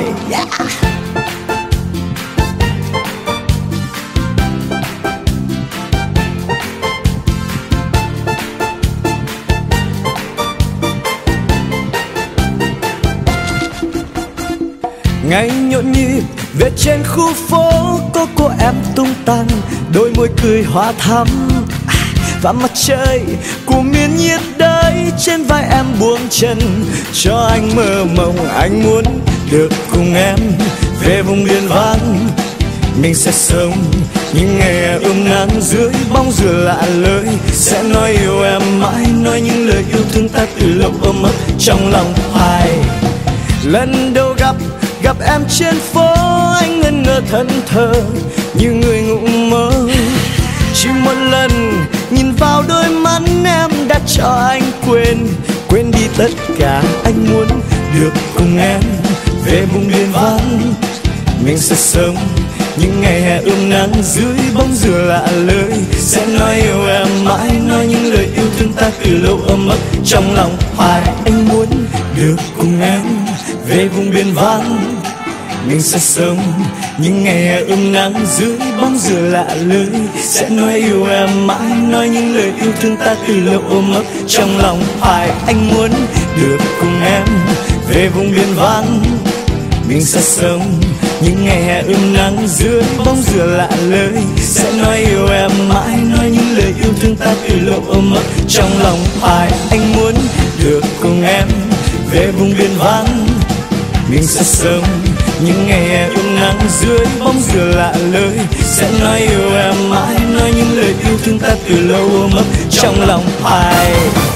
Ngày nhộn nhịp về trên khu phố, có cô em tung tăng, đôi môi cười hoa thắm. Và mặt trời của miền nhiệt đới trên vai em buông chân, cho anh mơ mộng. Anh muốn được cùng em về vùng biển vắng. Mình sẽ sống những ngày ươm nắng dưới bóng dừa lạ lơi. Sẽ nói yêu em mãi, nói những lời yêu thương ta từ lâu ôm ấp trong lòng hoài. Lần đầu gặp em trên phố, anh ngẩn ngơ thẫn thờ như người ngủ mơ. Chỉ một lần nhìn vào đôi mắt em đã cho anh quên đi tất cả. Anh muốn được cùng em về vùng biển vắng. Mình sẽ sống những ngày hè ươm nắng dưới bóng dừa lạ lơi. Sẽ nói yêu em mãi, nói những lời yêu thương ta từ lâu ôm ấp trong lòng hoài. Anh muốn được cùng em về vùng biển vắng. Mình sẽ sống những ngày hè ươm nắng dưới bóng dừa lạ lơi. Sẽ nói yêu em mãi, nói những lời yêu thương ta từ lâu ôm ấp trong lòng hoài. Anh muốn được cùng em về vùng biển vắng. Mình sẽ sống những ngày hè ươm nắng dưới bóng dừa lạ lơi. Sẽ nói yêu em mãi, nói những lời yêu thương ta từ lâu ôm ấp trong lòng hoài. Anh muốn được cùng em về vùng biển vắng. Mình sẽ sống những ngày hè ươm nắng dưới bóng dừa lạ lơi. Sẽ nói yêu em mãi, nói những lời yêu thương ta từ lâu ôm ấp trong lòng hoài.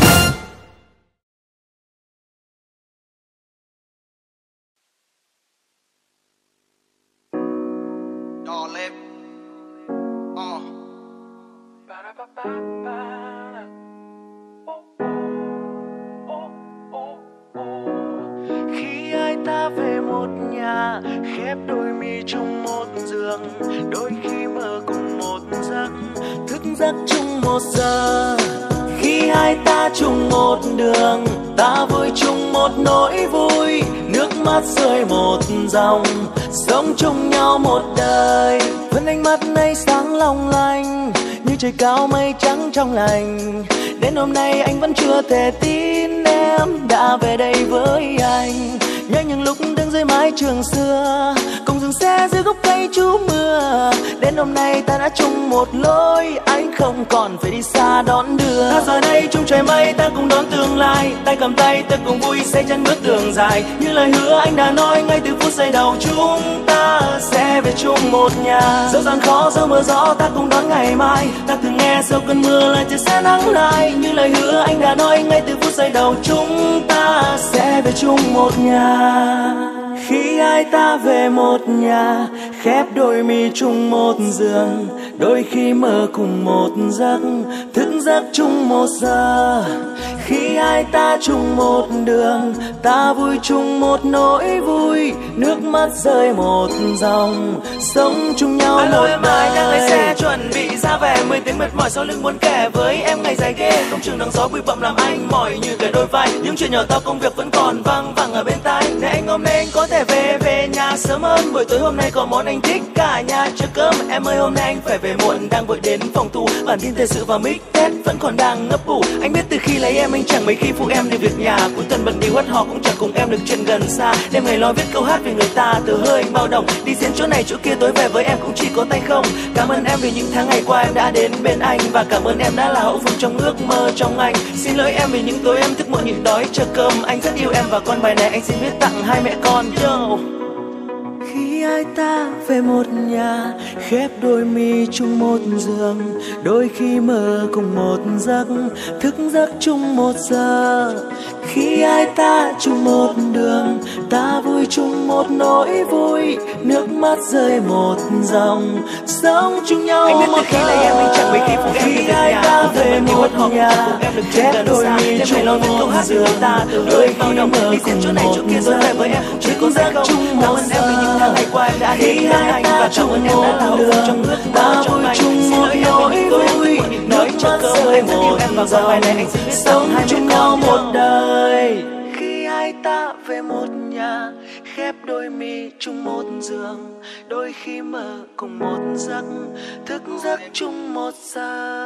Khi ai ta về một nhà, khép đôi mi chung một giường, đôi khi mơ cùng một giấc, thức giấc chung một giờ. Khi hai ta chung một đường, ta vui chung một nỗi vui, nước mắt rơi một dòng, sống chung nhau một đời. Vẫn ánh mắt này sáng long lanh như trời cao mây trắng trong lành. Đến hôm nay anh vẫn chưa thể tin em đã về đây với anh. Nhớ những lúc đứng dưới mái trường xưa, cùng dừng xe dưới gốc cây trú mưa. Đến hôm nay ta đã chung một lối, anh không còn phải đi xa đón đưa. Ta giờ đây chung trời mây, ta cùng đón tương lai. Tay cầm tay ta cùng vui xây chân bước đường dài. Như lời hứa anh đã nói ngay từ phút giây đầu, chúng ta sẽ về chung một nhà. Dẫu gian khó dẫu mưa gió ta cùng đón ngày mai. Ta từng nghe sau cơn mưa là trời sẽ nắng lại. Như lời hứa anh đã nói ngay từ phút giây đầu, chúng ta sẽ về chung một nhà. Khi ai ta về một nhà, khép đôi mi chung một giường, đôi khi mơ cùng một giấc, thức giấc chung một giờ. Khi ai ta chung một đường, ta vui chung một nỗi vui, nước mắt rơi một dòng, sống chung nhau một đời. Mai đang lái xe chuẩn bị ra về, 10 tiếng mệt mỏi sau lưng muốn kể với em ngày dài ghê. Công trường nắng gió bụi bặm làm anh mỏi như cái đôi vai, những chuyện nhỏ to công việc vẫn còn văng vẳng ở bên tai. Để anh hôm nay anh có thể về nhà sớm hơn. Buổi tối hôm nay có món anh thích, cả nhà chờ cơm. Em ơi hôm nay anh phải về muộn, đang vội đến phòng thu. Bản tin thời sự và mix test vẫn còn đang ngấp ngủ. Anh biết từ khi lấy em anh chẳng mấy khi phụ em đi việc nhà. Cuối tuần bận đi quất họ cũng chẳng cùng em được chuyện gần xa. Đêm ngày lo viết câu hát về người ta, từ hơi anh bao đồng. Đi diễn chỗ này chỗ kia tối về với em cũng chỉ có tay không. Cảm ơn em vì những tháng ngày qua em đã đến bên anh, và cảm ơn em đã là hậu phương trong ước mơ trong anh. Xin lỗi em vì những tối em thức muộn nhịn đói chờ cơm. Anh rất yêu em và con bài này anh xin viết tặng hai mẹ con. Yo. Khi hai ta về một nhà, khép đôi mi chung một giường, đôi khi mơ cùng một giấc, thức giấc chung một giờ. Khi hai ta chung một đường, ta vui chung một nỗi vui, nước mắt rơi một dòng, sống chung nhau. Anh biết từ khi lấy em anh chẳng mấy khi phụ em đi việc nhà. Ta về một nhà, khép đôi mi chung một giường, đôi khi mơ đi diễn chỗ này chỗ kia rồi về với em cũng chỉ có giấc chung một giờ. Cảm ơn em vì những tháng ngày qua em đã đến bên anh, và cảm ơn em đã là hậu phương trong ước mơ trong anh. Xin lỗi em vì những tối em thức muộn nhịn đói chờ cơm. Anh rất yêu em và con bài này anh xin viết tặng hai mẹ con. một đời. Khi hai ta về một nhà, khép đôi mi chung một giường, đôi khi mơ cùng một giấc, thức giấc chung một giờ.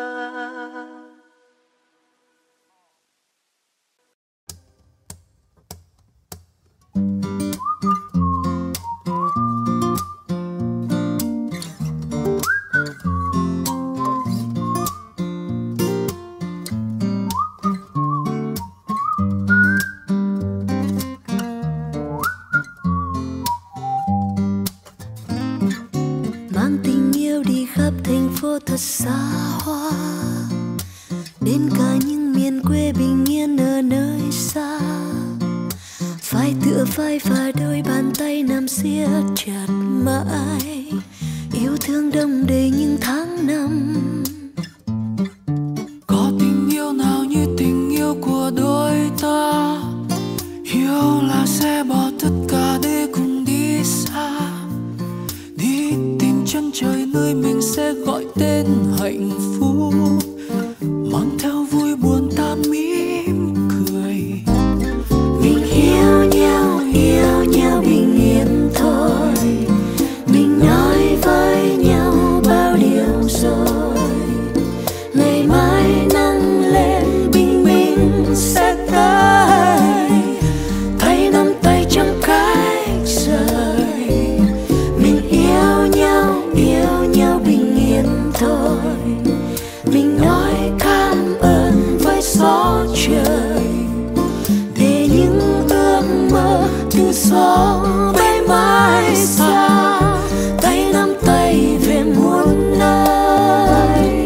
Mang tình yêu đi khắp thành phố thật xa hoa, đến cả những miền quê bình yên ở nơi xa. Phải tựa vai và đôi bàn tay nắm siết chặt mãi, yêu thương đong đầy những tháng năm. Có tình yêu nào như tình yêu của đôi ta, yêu là sẽ bỏ tất cả để cùng đi xa, đi tìm chân trời nơi mình sẽ gọi tên hạnh phúc, mang theo vui buồn ta mỉm cười. Mình yêu nhau bình yên thôi, mình nói với nhau bao điều rồi. Ngày mai nắng lên bình minh sẽ tới, tay nắm tay chẳng cách rời. Mình yêu nhau bình yên thôi, mình nói cảm ơn với gió trời, để những ước mơ tự do bay mãi xa, tay nắm tay về muôn nơi.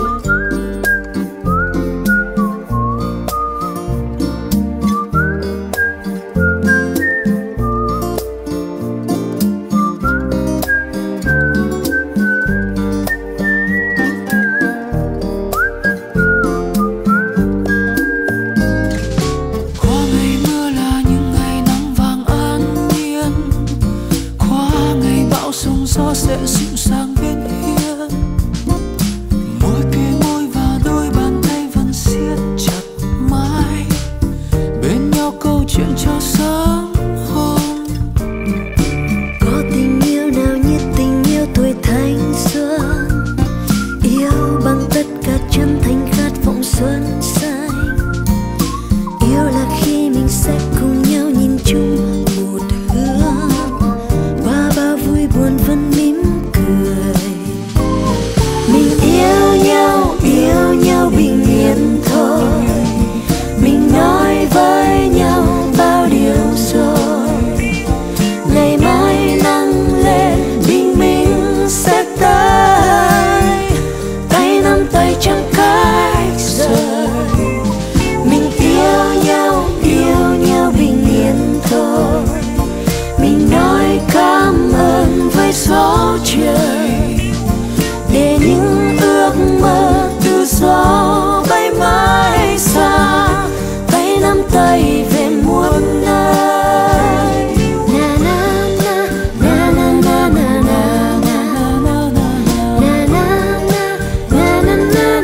Có ngày mưa là những ngày nắng vàng an nhiên, qua ngày bão sóng gió sẽ dịu dàng bên hiên. Môi kề môi và đôi bàn tay vẫn siết chặt mãi, bên nhau câu chuyện cho sớm hôm. Có tình yêu nào như tình yêu tuổi thanh xuân, yêu bằng tất cả chân thành khát vọng xuân xanh. Yêu là khi mình sẽ cùng nhau nhìn chung một hướng, qua bao vui buồn vẫn mỉm cười. Mình yêu nhau bình yên thôi, mình nói với nhau bao điều rồi. Ngày mai nắng lên bình minh sẽ tới, tay nắm tay chẳng cách rời. Mình yêu nhau bình yên thôi, mình nói cảm ơn với gió trời, để những ước mơ tự do bay mãi xa, tay nắm tay về muôn nơi. Na na na na na na na na na na na na na na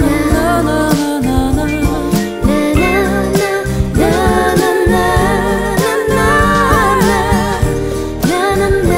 na na na.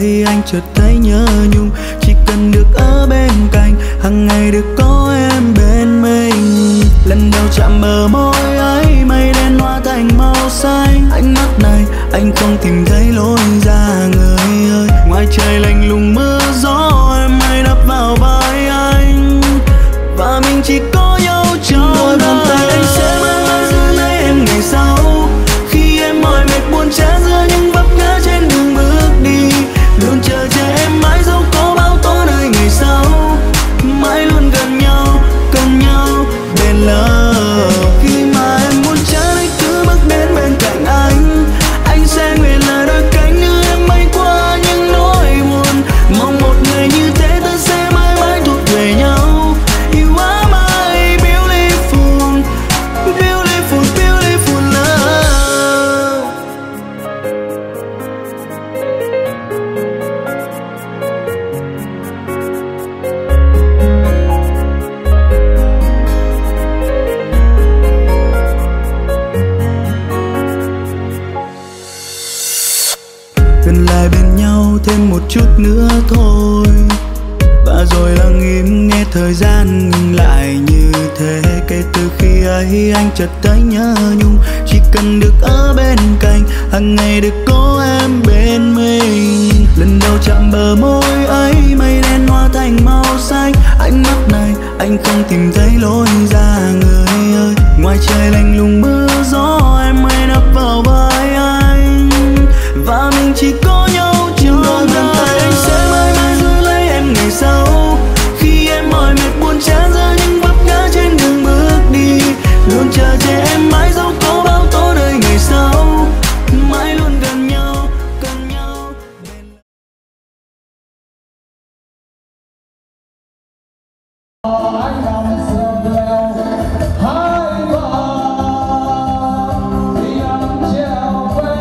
ấy anh chợt thấy nhớ nhung, chỉ cần được ở bên cạnh, hàng ngày được có em bên mình. Lần đầu chạm bờ môi ấy, mây đen hóa thành màu xanh. Ánh mắt này anh không tìm thấy lối ra người ơi. Ngoài trời lạnh lùng mưa gió, em hay đập vào vai anh, và mình chỉ có nhau trong đôi vòng tay. Anh sẽ mãi mãi giữ lấy em ngày sau, khi em mỏi mệt buồn chán giữa những vấp ngã trên đường bước đi. Luôn chờ em mãi dẫu có bao tố nơi ngày sau, mãi luôn gần nhau bên love. Khi mà em muốn chán anh cứ bước đến bên cạnh anh sẽ nguyện là đôi cánh đưa em bay qua những nỗi buồn. Mong một ngày như thế ta sẽ mãi mãi thuộc về nhau. You are my beautiful, beautiful, beautiful love. Gần lại bên nhau thêm một chút nữa thôi, và rồi lặng im nghe thời gian ngừng lại như thế. Kể từ khi ấy anh chợt thấy nhớ nhung, chỉ cần được ở bên cạnh, hàng ngày được có em bên mình. Lần đầu chạm bờ môi ấy, mây đen hóa thành màu xanh. Ánh mắt này anh không tìm thấy lối ra người ơi. Ngoài trời lạnh lùng mưa gió, em hay đập vào vai anh, và mình chỉ có nhau trong đôi vòng tay. Anh sẽ mãi mãi giữ lấy em ngày sau, khi em mỏi mệt buồn chán giữa những vấp ngã trên đường bước đi. Luôn chờ em mãi dẫu có bao tố nơi ngày sau, mãi luôn gần nhau anh nằm sườn leo hai bờ thì anh treo về.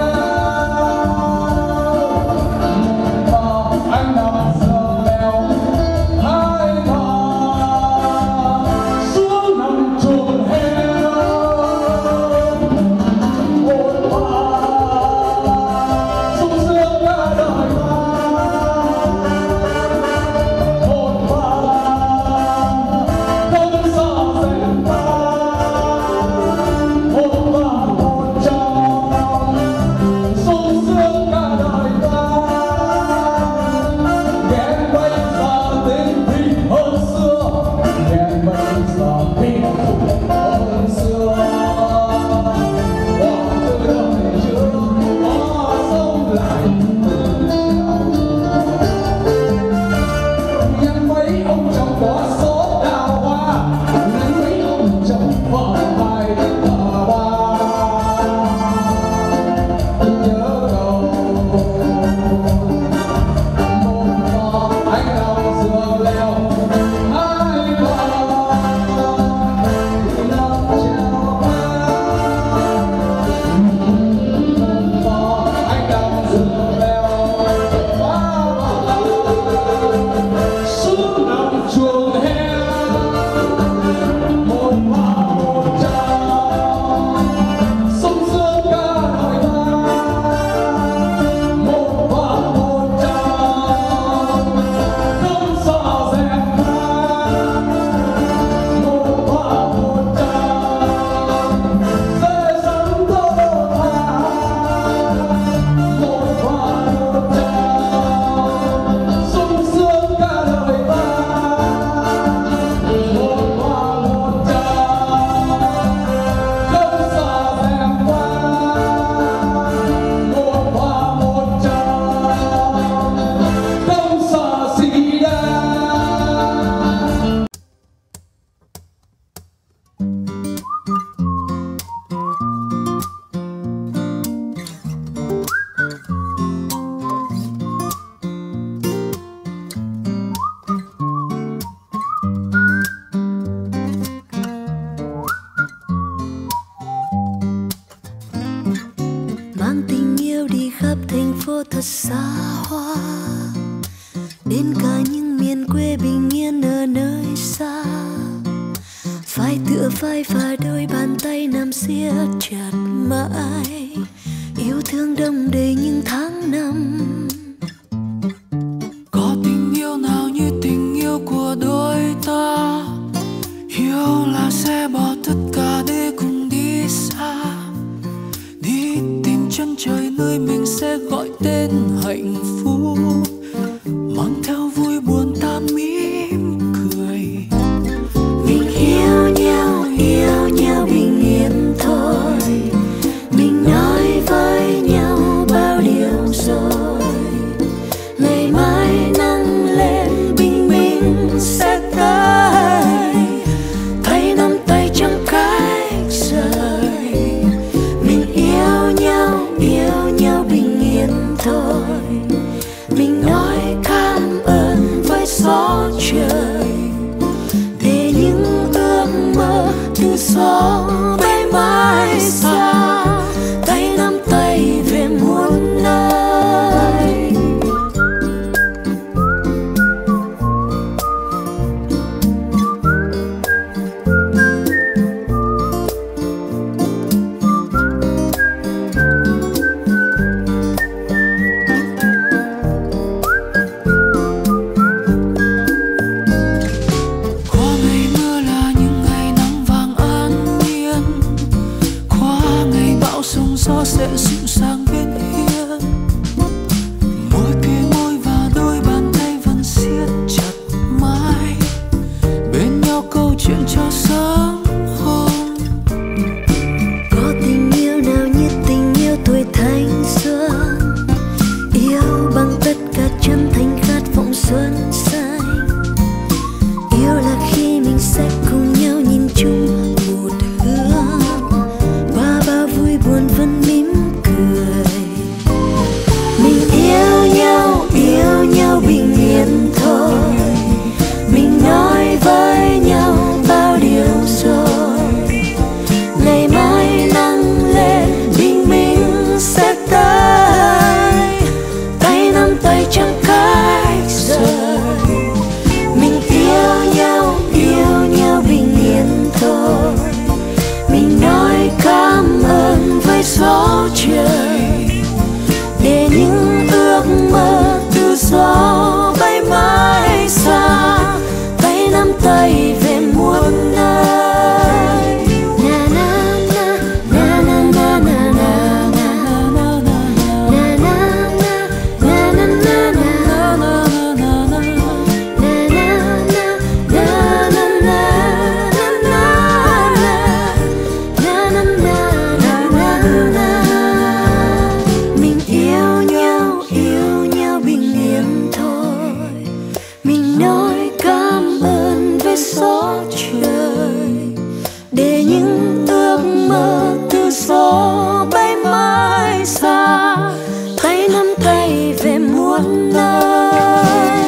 Anh nằm sườn leo hai bờ xuống nằm chuồng heo. Một bờ sung sướng cả đời một bờ không sợ rèn ta, một bờ một trong sung sướng cả đời ta. Ghét bây giờ tình vì hơn xưa, ghét bây giờ tình hơn xưa. Bỏ từ đời chưa có sống lại từ nhau. Nhắn mấy ông chồng có số đào hoa, nhắn mấy ông chồng vợ hai vợ ba. Nhớ đâu một bờ anh nằm sườn leo hai bờ thì nằm treo ba. Một bờ anh nằm sườn leo ba bờ xuống nằm chuồng heo. Một bờ một trong sung sướng cả đời ta, một bờ một trong không sợ rèn ta, một bờ một trong dễ sống tốt tha, một bờ một trong sung sướng cả đời ta, một bờ một trong không sợ rèn ta, một bờ một trong không sợ gì đa. Mang tình yêu đi khắp thành phố thật xa hoa, đến cả những miền quê bình yên ở nơi xa. Phải tựa vai và đôi bàn tay nắm siết chặt mãi, yêu thương đong đầy những tháng năm. tên hạnh phúc, mang theo vui buồn ta mỉm cười. Mình yêu nhau bình yên thôi, mình nói với nhau bao điều rồi. Ngày mai nắng lên bình minh sẽ tới, tay nắm tay chẳng cách rời. Mình yêu nhau bình yên thôi, mình nói cảm ơn với gió trời, để những ước mơ từ gió bay mãi xa, tay nắm tay về muôn nơi. Qua ngày mưa là những ngày nắng vàng an nhiên, qua ngày bão sóng gió sẽ dịu dàng bên hiên. Môi kề môi và đôi bàn tay vẫn siết chặt mãi, bên nhau câu chuyện cho sớm hôm. Có tình yêu nào như tình yêu tuổi thanh xuân, yêu bằng tất cả chân thành khát vọng xuân xanh. Yêu là khi mình sẽ cùng nhau nhìn chung một hướng, qua bao vui buồn vẫn mỉm cười. Mình yêu nhau bình yên thôi, mình nói với nhau bao điều rồi. Ngày mai nắng lên bình minh sẽ tới, tay nắm tay chẳng cách rời. Mình yêu nhau bình yên thôi, mình nói cảm ơn với gió trời, để những ước mơ từ gió bay mãi xa, tay nắm tay về muôn nơi. Na na na na na na na na na na na na na na na na. Mình yêu nhau bình yên thôi, mình nói cảm ơn với gió trời, để những ước mơ từ gió bay mãi xa, tay nắm tay về muôn nơi.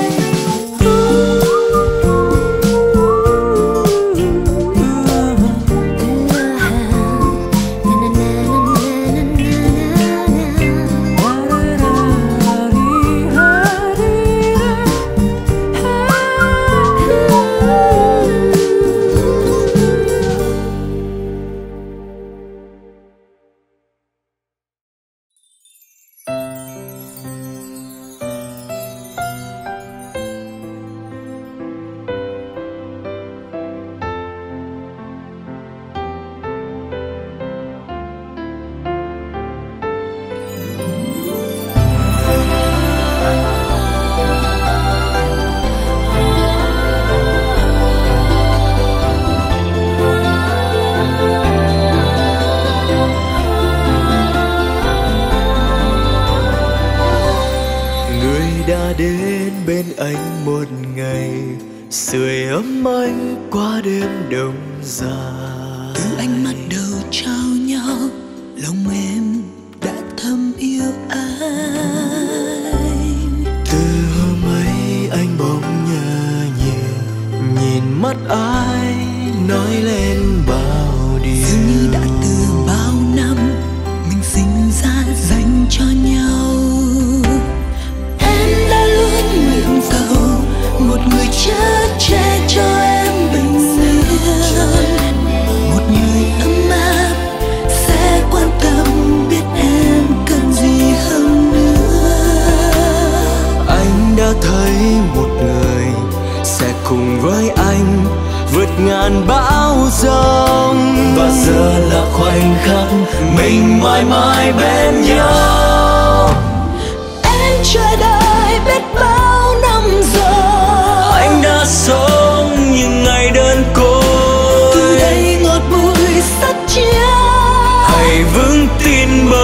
đã đến bên anh một ngày, sưởi ấm anh qua đêm đông dài. Từ ánh mắt đầu trao nhau, lòng em đã thầm yêu anh. Từ hôm ấy anh bỗng nhớ nhiều, nhìn mắt ai nói lên bao điều. Dường như đã từ bao năm mình sinh ra dành cho nhau. Em đã luôn nguyện cầu một người chở che cho em bình yên, một người ấm áp sẽ quan tâm biết em cần gì hơn nữa. Anh đã thấy một người sẽ cùng với anh vượt ngàn bão giông, và giờ là khoảnh khắc mình mãi mãi bên nhau.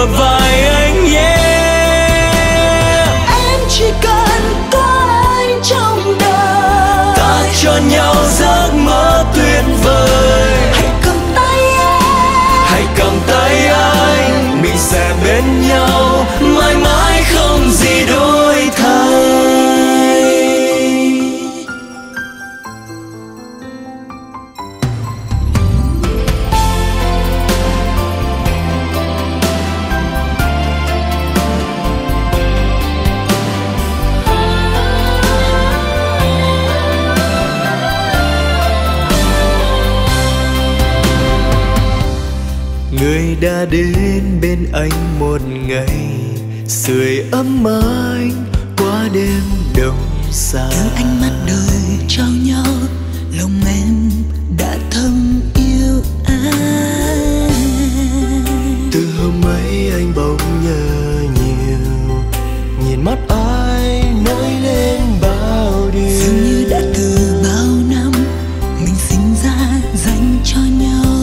bờ vai anh nhé. Em chỉ cần có anh trong đời, Ta cho nhau giấc mơ tuyệt vời. hãy cầm tay em, Hãy cầm tay anh, mình sẽ bên nhau mãi mãi không gì đổi thay. Người đã đến bên anh một ngày, sưởi ấm anh qua đêm đông xa. ánh mắt đời trao nhau, lòng em đã thầm yêu anh. Từ hôm ấy anh bỗng nhớ nhiều, nhìn mắt ai nổi lên bao điều. Dường như đã từ bao năm mình sinh ra dành cho nhau.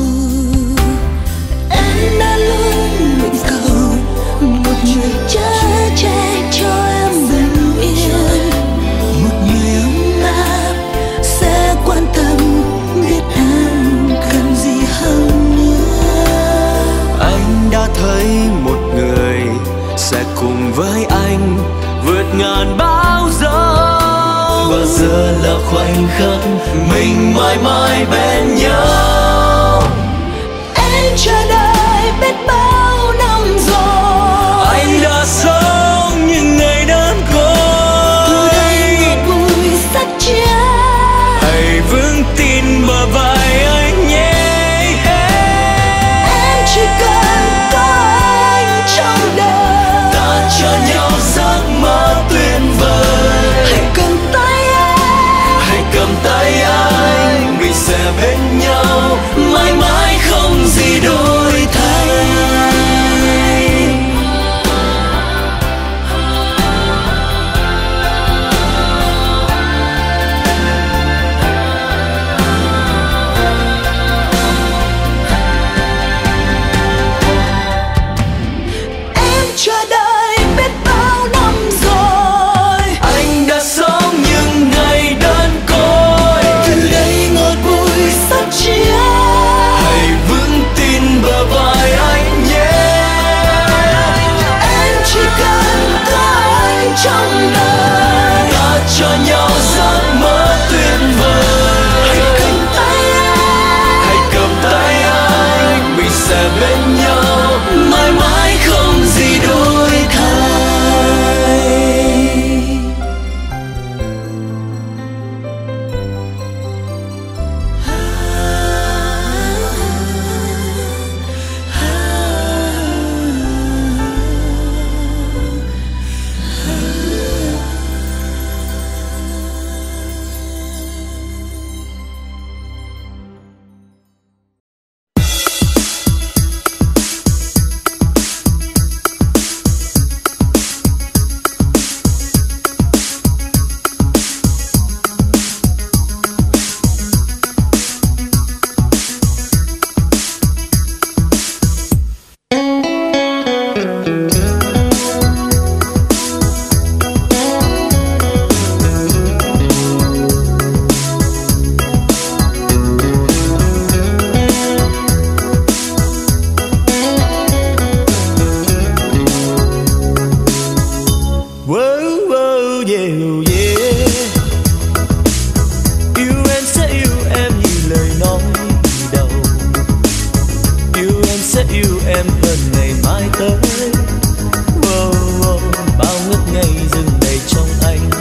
Em đã luôn nguyện cầu một người chở che cho em bình yên, một người ấm áp sẽ quan tâm biết em cần gì hơn nữa. Anh đã thấy một người sẽ cùng với anh vượt ngàn bão giông, và giờ là khoảnh khắc mình mãi mãi bên nhau. Em chờ đợi biết bao năm rồi, Anh đã sống những ngày đơn côi. từ đây ngọt bùi sắc chia. Hãy vững tin bờ vai anh nhé. Em chỉ cần có anh trong đời, Ta cho nhau giấc mơ tuyệt vời. hãy cầm tay em, Hãy cầm tay anh, mình sẽ bên nhau mãi mãi không gì đổi thay. em chờ đợi biết bao năm rồi, Anh đã sống những ngày đơn côi. từ đây ngọt bùi sắc chia. Hãy vững tin bờ vai anh nhé. Em chỉ cần có anh trong đời, Ta cho nhau giấc mơ tuyệt vời. hãy cầm tay em, Hãy cầm tay anh, mình sẽ bên nhau mãi mãi không gì đổi thay. Wow, wow, yeah, yeah. Yêu em sẽ yêu em như lời nói đầu. Yêu em sẽ yêu em hơn ngày mai tới. Wow, wow, bao ngất ngây dừng đầy trong anh.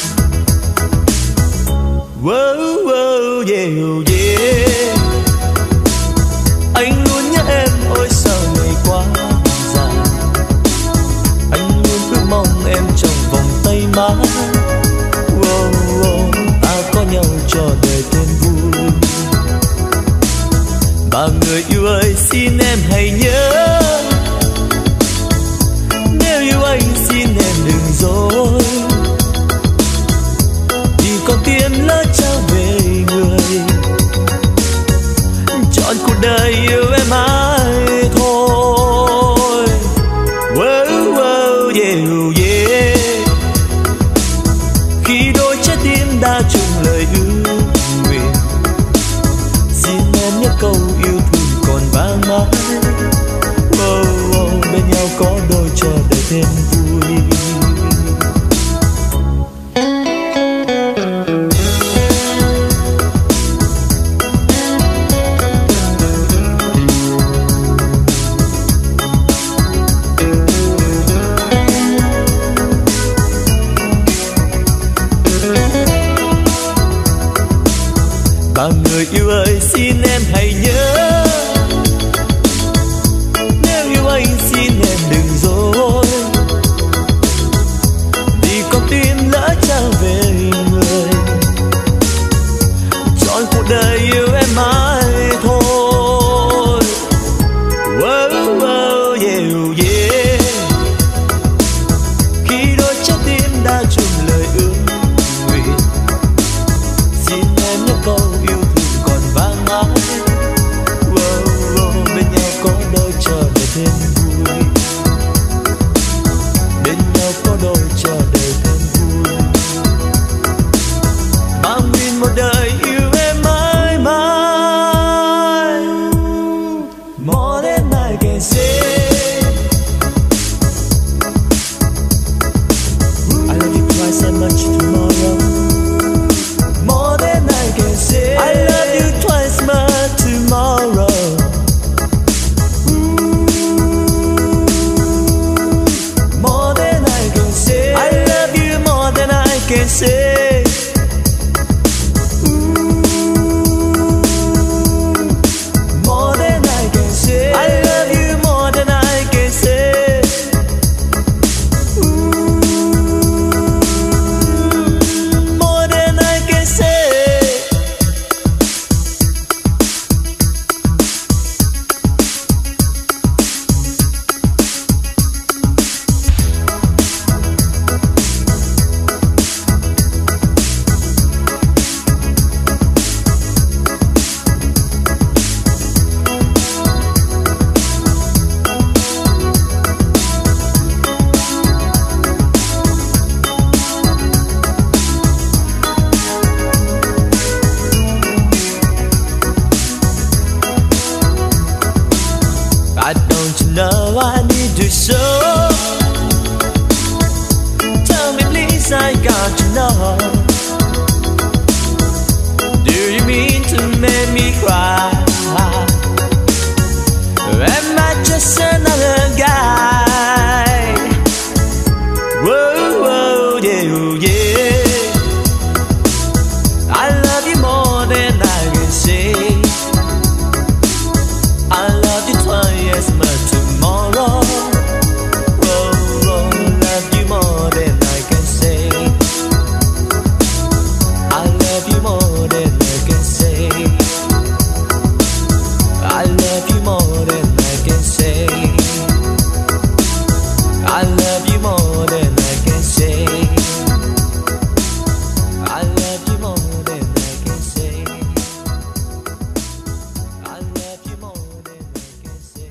Wow, wow, yeah, yeah. Anh luôn nhớ em, ôi sao ngày quá dài. Anh luôn ước mong em trong vòng tay mãi. Wow, wow, ta có nhau cho đời thêm vui. Mà người yêu ơi xin em hãy nhớ, nếu yêu anh xin em đừng dối. Vì con tim lỡ trao về người, chọn cuộc đời yêu em mãi thôi. con tim lỡ trở về người, trọn cuộc đời yêu em mãi thôi. Oh, oh, yeah, yeah. Khi đôi trái tim đã chung lời ước nguyện, xin em nhớ câu yêu thương còn vang mãi. Oh, oh, bên nhau có đôi chờ đợi thêm vui, bên nhau có đôi chờ đợi thêm vui. Mang nguyên một đời yêu em mãi mãi. More than I can say, I love you twice as much tomorrow. More than I can say, I love you twice much tomorrow. More than I can say, I love you more than I can say. More than I can say, I love you more than I can say. More than I can say. I don't know I need you so. Tell me please, I got to know. Do you mean to make me cry? Am I just another guy? Whoa, whoa, yeah, yeah. I love you more than I can say. I love you twice as much tomorrow. Oh, oh, love you more than I can say. I love you more than I can say. I love you more than I can say. I love you more than I can say. I love you more than I can say. I love you more than I can say.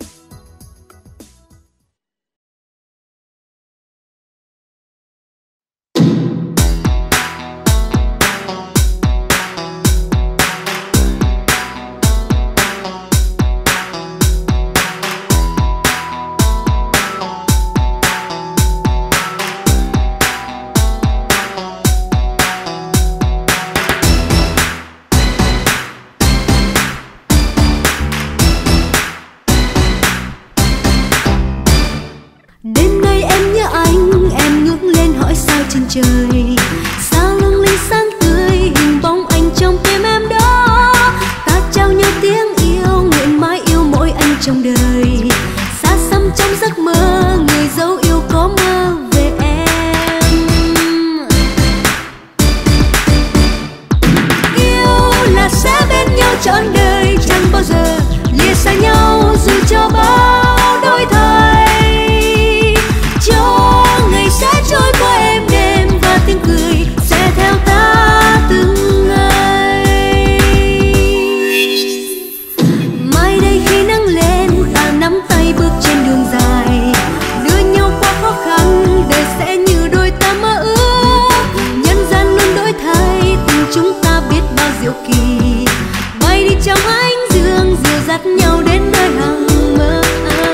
Đêm nay em nhớ anh, em ngước lên hỏi sao trên trời. Sao lung linh sáng tươi, hình bóng anh trong tim em đó. Ta trao nhau tiếng yêu, nguyện mãi yêu mỗi anh trong đời. Xa xăm trong giấc mơ, người dấu yêu có mơ về em. Yêu là sẽ bên nhau trọn đời, chẳng bao giờ lìa xa nhau dù cho bao đổi thay. Cho ngày sẽ trôi qua êm đềm và tiếng cười sẽ theo ta từng ngày. Mai đây khi nắng lên, ta nắm tay bước trên đường dài, đưa nhau qua khó khăn, đời sẽ như đôi ta mơ ước. Nhân gian luôn đổi thay, tình chúng ta biết bao diệu kỳ. Bay đi trong ánh dương, dìu dắt nhau đến nơi hằng mơ.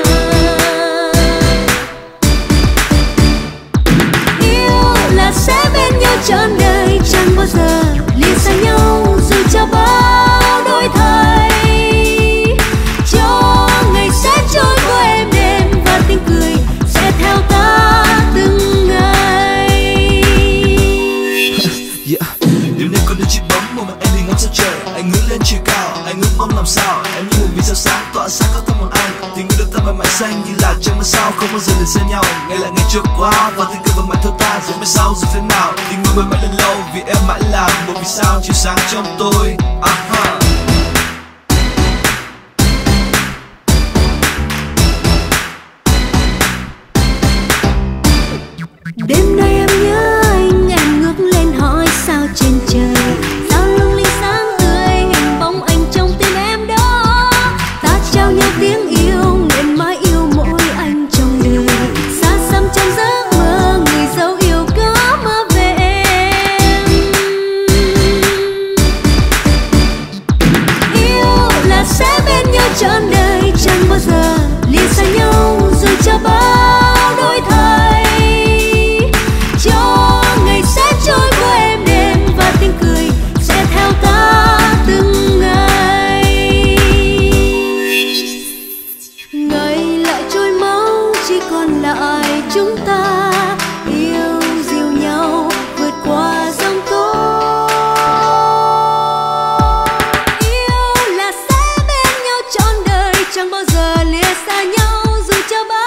Sẽ bên nhau trọn đời, chẳng bao giờ lìa xa nhau dù cho bao đổi thay. Cho ngày sẽ trôi qua êm đềm và tiếng cười sẽ theo ta từng ngày. Yeah. Đêm nay con đưa chiếc bóng, một mặt em thì ngắm sao trời. Anh ngước lên chiều cao, anh ước mong làm sao em như một vì sao sáng tỏa sáng có thơm một anh. Tình yêu ta mãi xanh như là trăng mưa sao, không bao giờ để xa nhau. Ngày lại ngày trôi qua và tình cờ và mãi theo ta rồi mai sau. sao chiếu sáng trong tôi. Đêm nay em nhớ anh, em ngước lên hỏi sao trên trời, sao lung linh sáng tươi, hình bóng anh trong tim em đó. Ta trao nhau tiếng yêu, nguyện mãi yêu mỗi anh trong đời. Xa xăm trong giấc mơ, người dấu yêu có mơ về em. Yêu là sẽ bên nhau trọn đời, chẳng bao giờ lìa xa nhau dù cho bao đổi thay. Cho ngày sẽ trôi qua êm đềm và tiếng cười sẽ theo ta từng ngày. Ngày lại trôi mau, chỉ còn lại chúng ta yêu dìu nhau vượt qua giông tố. Yêu là sẽ bên nhau trọn đời, chẳng bao giờ lìa xa nhau dù cho bao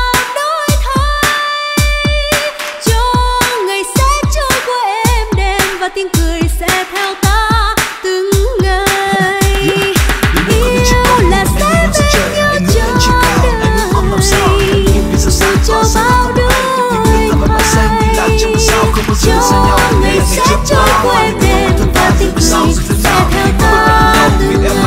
và tiếng cười sẽ theo ta từng ngày. Yêu là sẽ bên nhau trọn đời, dù cho bao đôi thay. Cho ngày sẽ trôi qua êm đềm và tiếng cười sẽ theo ta từng ngày.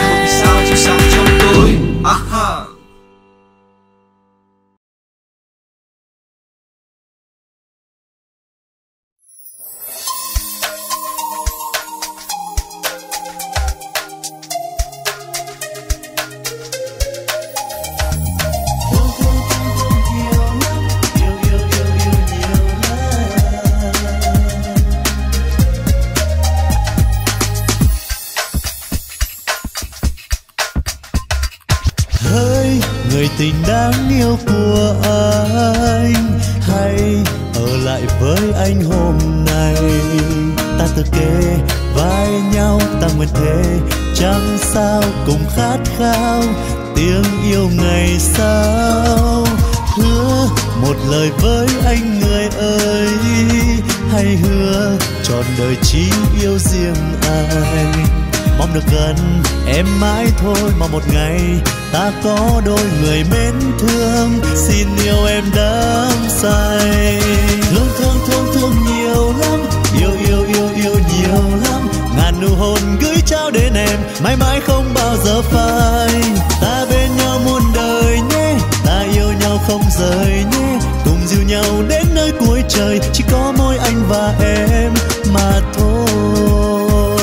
Người tình đáng yêu của anh, hãy ở lại với anh hôm nay. Ta tự kề vai nhau, ta nguyện thề chẳng sao cùng khát khao tiếng yêu ngày sau. Hứa một lời với anh người ơi, hãy hứa trọn đời chỉ yêu riêng anh. Mong được gần em mãi thôi, mà một ngày ta có đôi người mến thương. Xin yêu em đắm say, thương thương thương thương nhiều lắm, yêu yêu yêu yêu nhiều lắm. Ngàn nụ hôn gửi trao đến em, mãi mãi không bao giờ phai. Ta bên nhau muôn đời nhé, ta yêu nhau không rời nhé. Cùng dìu nhau đến nơi cuối trời, chỉ có mỗi anh và em mà thôi.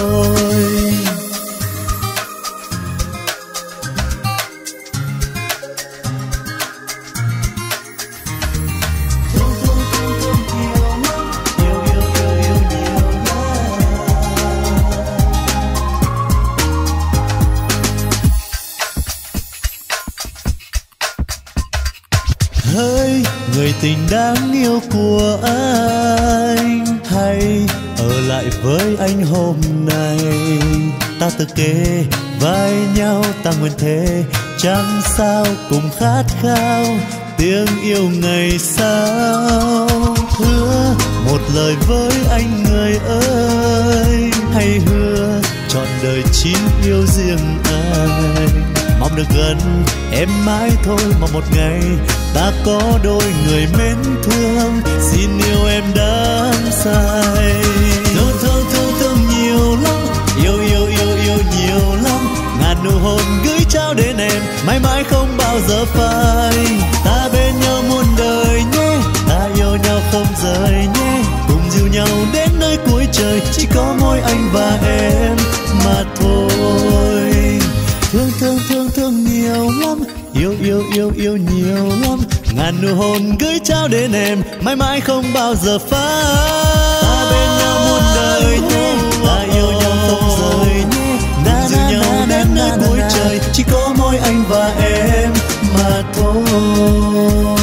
Hỡi người tình đáng yêu của anh, hãy ở lại với anh hôm nay. Ta tự kề vai nhau, ta nguyện thề chẳng sao cùng khát khao tiếng yêu ngày sau. Hứa một lời với anh người ơi, hãy hứa trọn đời chỉ yêu riêng anh. Mong được gần em mãi thôi, mà một ngày ta có đôi người mến thương. Xin yêu em đắm say, thương thương thương thương nhiều lắm, yêu yêu yêu yêu nhiều lắm. Ngàn nụ hôn gửi trao đến em, mãi mãi không bao giờ phai. Ta bên nhau muôn đời nhé, ta yêu nhau không rời nhé. Cùng dìu nhau đến nơi cuối trời, chỉ có mỗi anh và em mà thôi. Thương thương thương thương nhiều lắm, yêu yêu yêu yêu nhiều lắm. Ngàn nụ hôn gửi trao đến em, mãi mãi không bao giờ phai. Ta bên nhau muôn đời nhé, ta yêu nhau không rời nhé. Cùng dìu nhau đến nơi cuối trời, chỉ có mỗi anh và em mà thôi.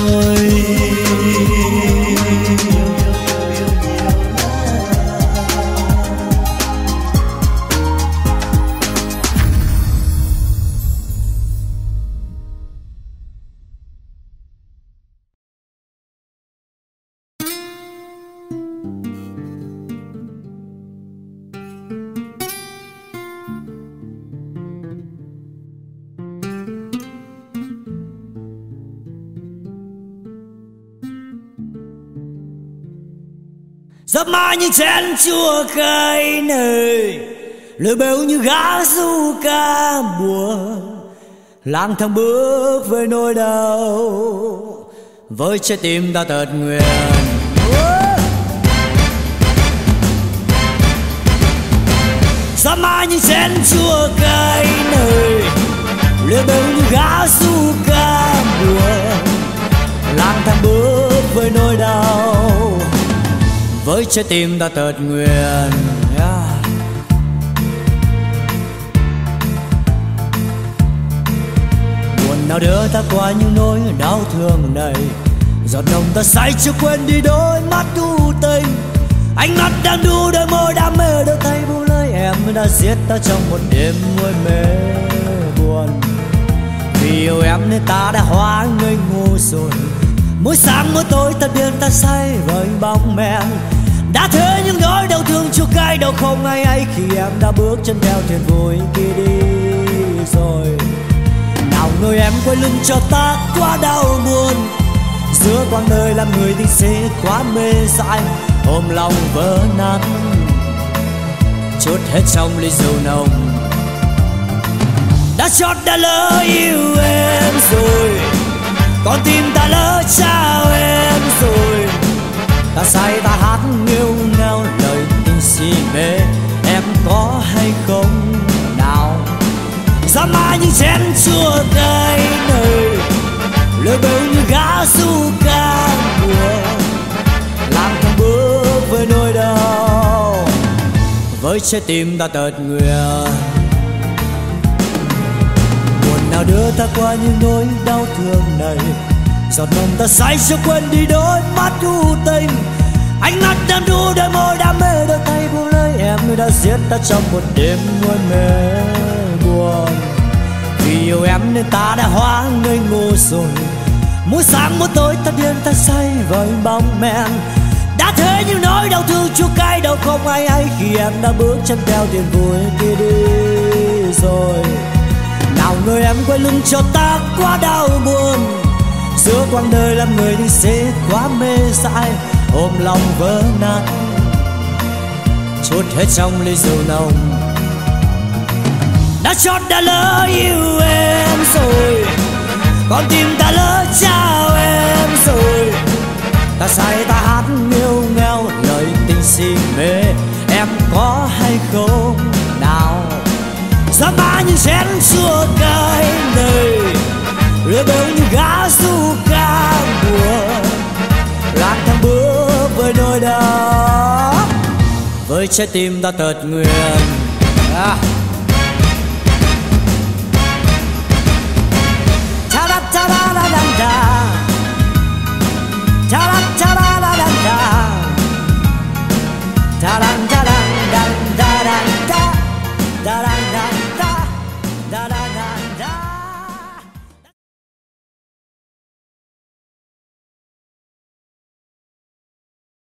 Gió mai như chén chua cay nơi lưỡi bêu như gã du ca buồn, lang thang bước với nỗi đau với trái tim ta tật nguyền. Gió mai như chén chua cay nơi lưỡi bêu như gã du ca buồn, lang thang bước với nỗi đau với trái tim ta tật nguyền. Buồn nào đưa ta qua những nỗi đau thương này, giọt nồng ta say chưa quên đi đôi mắt u tình, ánh mắt đang đu đôi môi đam mê đôi tay buông lời em đã giết ta trong một đêm môi mê buồn. Vì yêu em nên ta đã hóa ngây ngô rồi, mỗi sáng mỗi tối ta điên ta say với bóng men, đã thế những nỗi đau thương chua cay đâu không ai ấy khi em đã bước chân theo thuyền vui kia đi rồi. Nào người em quay lưng cho ta quá đau buồn, giữa quãng đời làm người tình sẽ quá mê dại, ôm lòng vỡ nát chút hết trong ly rượu nồng. Đã chót đã lỡ yêu em rồi, con tim ta lỡ trao em rồi, ta say ta hát nghêu ngao lời tình si mê, em có hay không nào? Gió mai như chén chua cay nơi lưỡi bêu như gã du ca buồn, lang thang bước với nỗi đau với trái tim ta tật nguyền. Buồn nào đưa ta qua những nỗi đau thương này, giọt nồng ta say chưa quên đi đôi mắt u tình, ánh mắt đam đu đôi môi đam mê đôi tay buông lời em đã giết ta trong một đêm môi mê buồn. Vì yêu em nên ta đã hóa ngây ngô rồi, mỗi sáng mỗi tối ta điên ta say với bóng men, đã thế những nỗi đau thương chua cay đâu không ai ấy khi em đã bước chân theo thuyền vui kia đi rồi. Nào người em quay lưng cho ta quá đau buồn, giữa quãng đời làm người đi sẽ quá mê dại, ôm lòng vỡ nát chút hết trong ly rượu nồng. Đã chót đã lỡ yêu em rồi, con tim ta lỡ trao em rồi, ta say ta hát nghêu ngao lời tình si mê, em có hay không nào? Gió mai như chén chua cay nơi lưỡi bêu như gã du ca buồn, lang thang bước với nỗi đau với trái tim ta tật nguyền.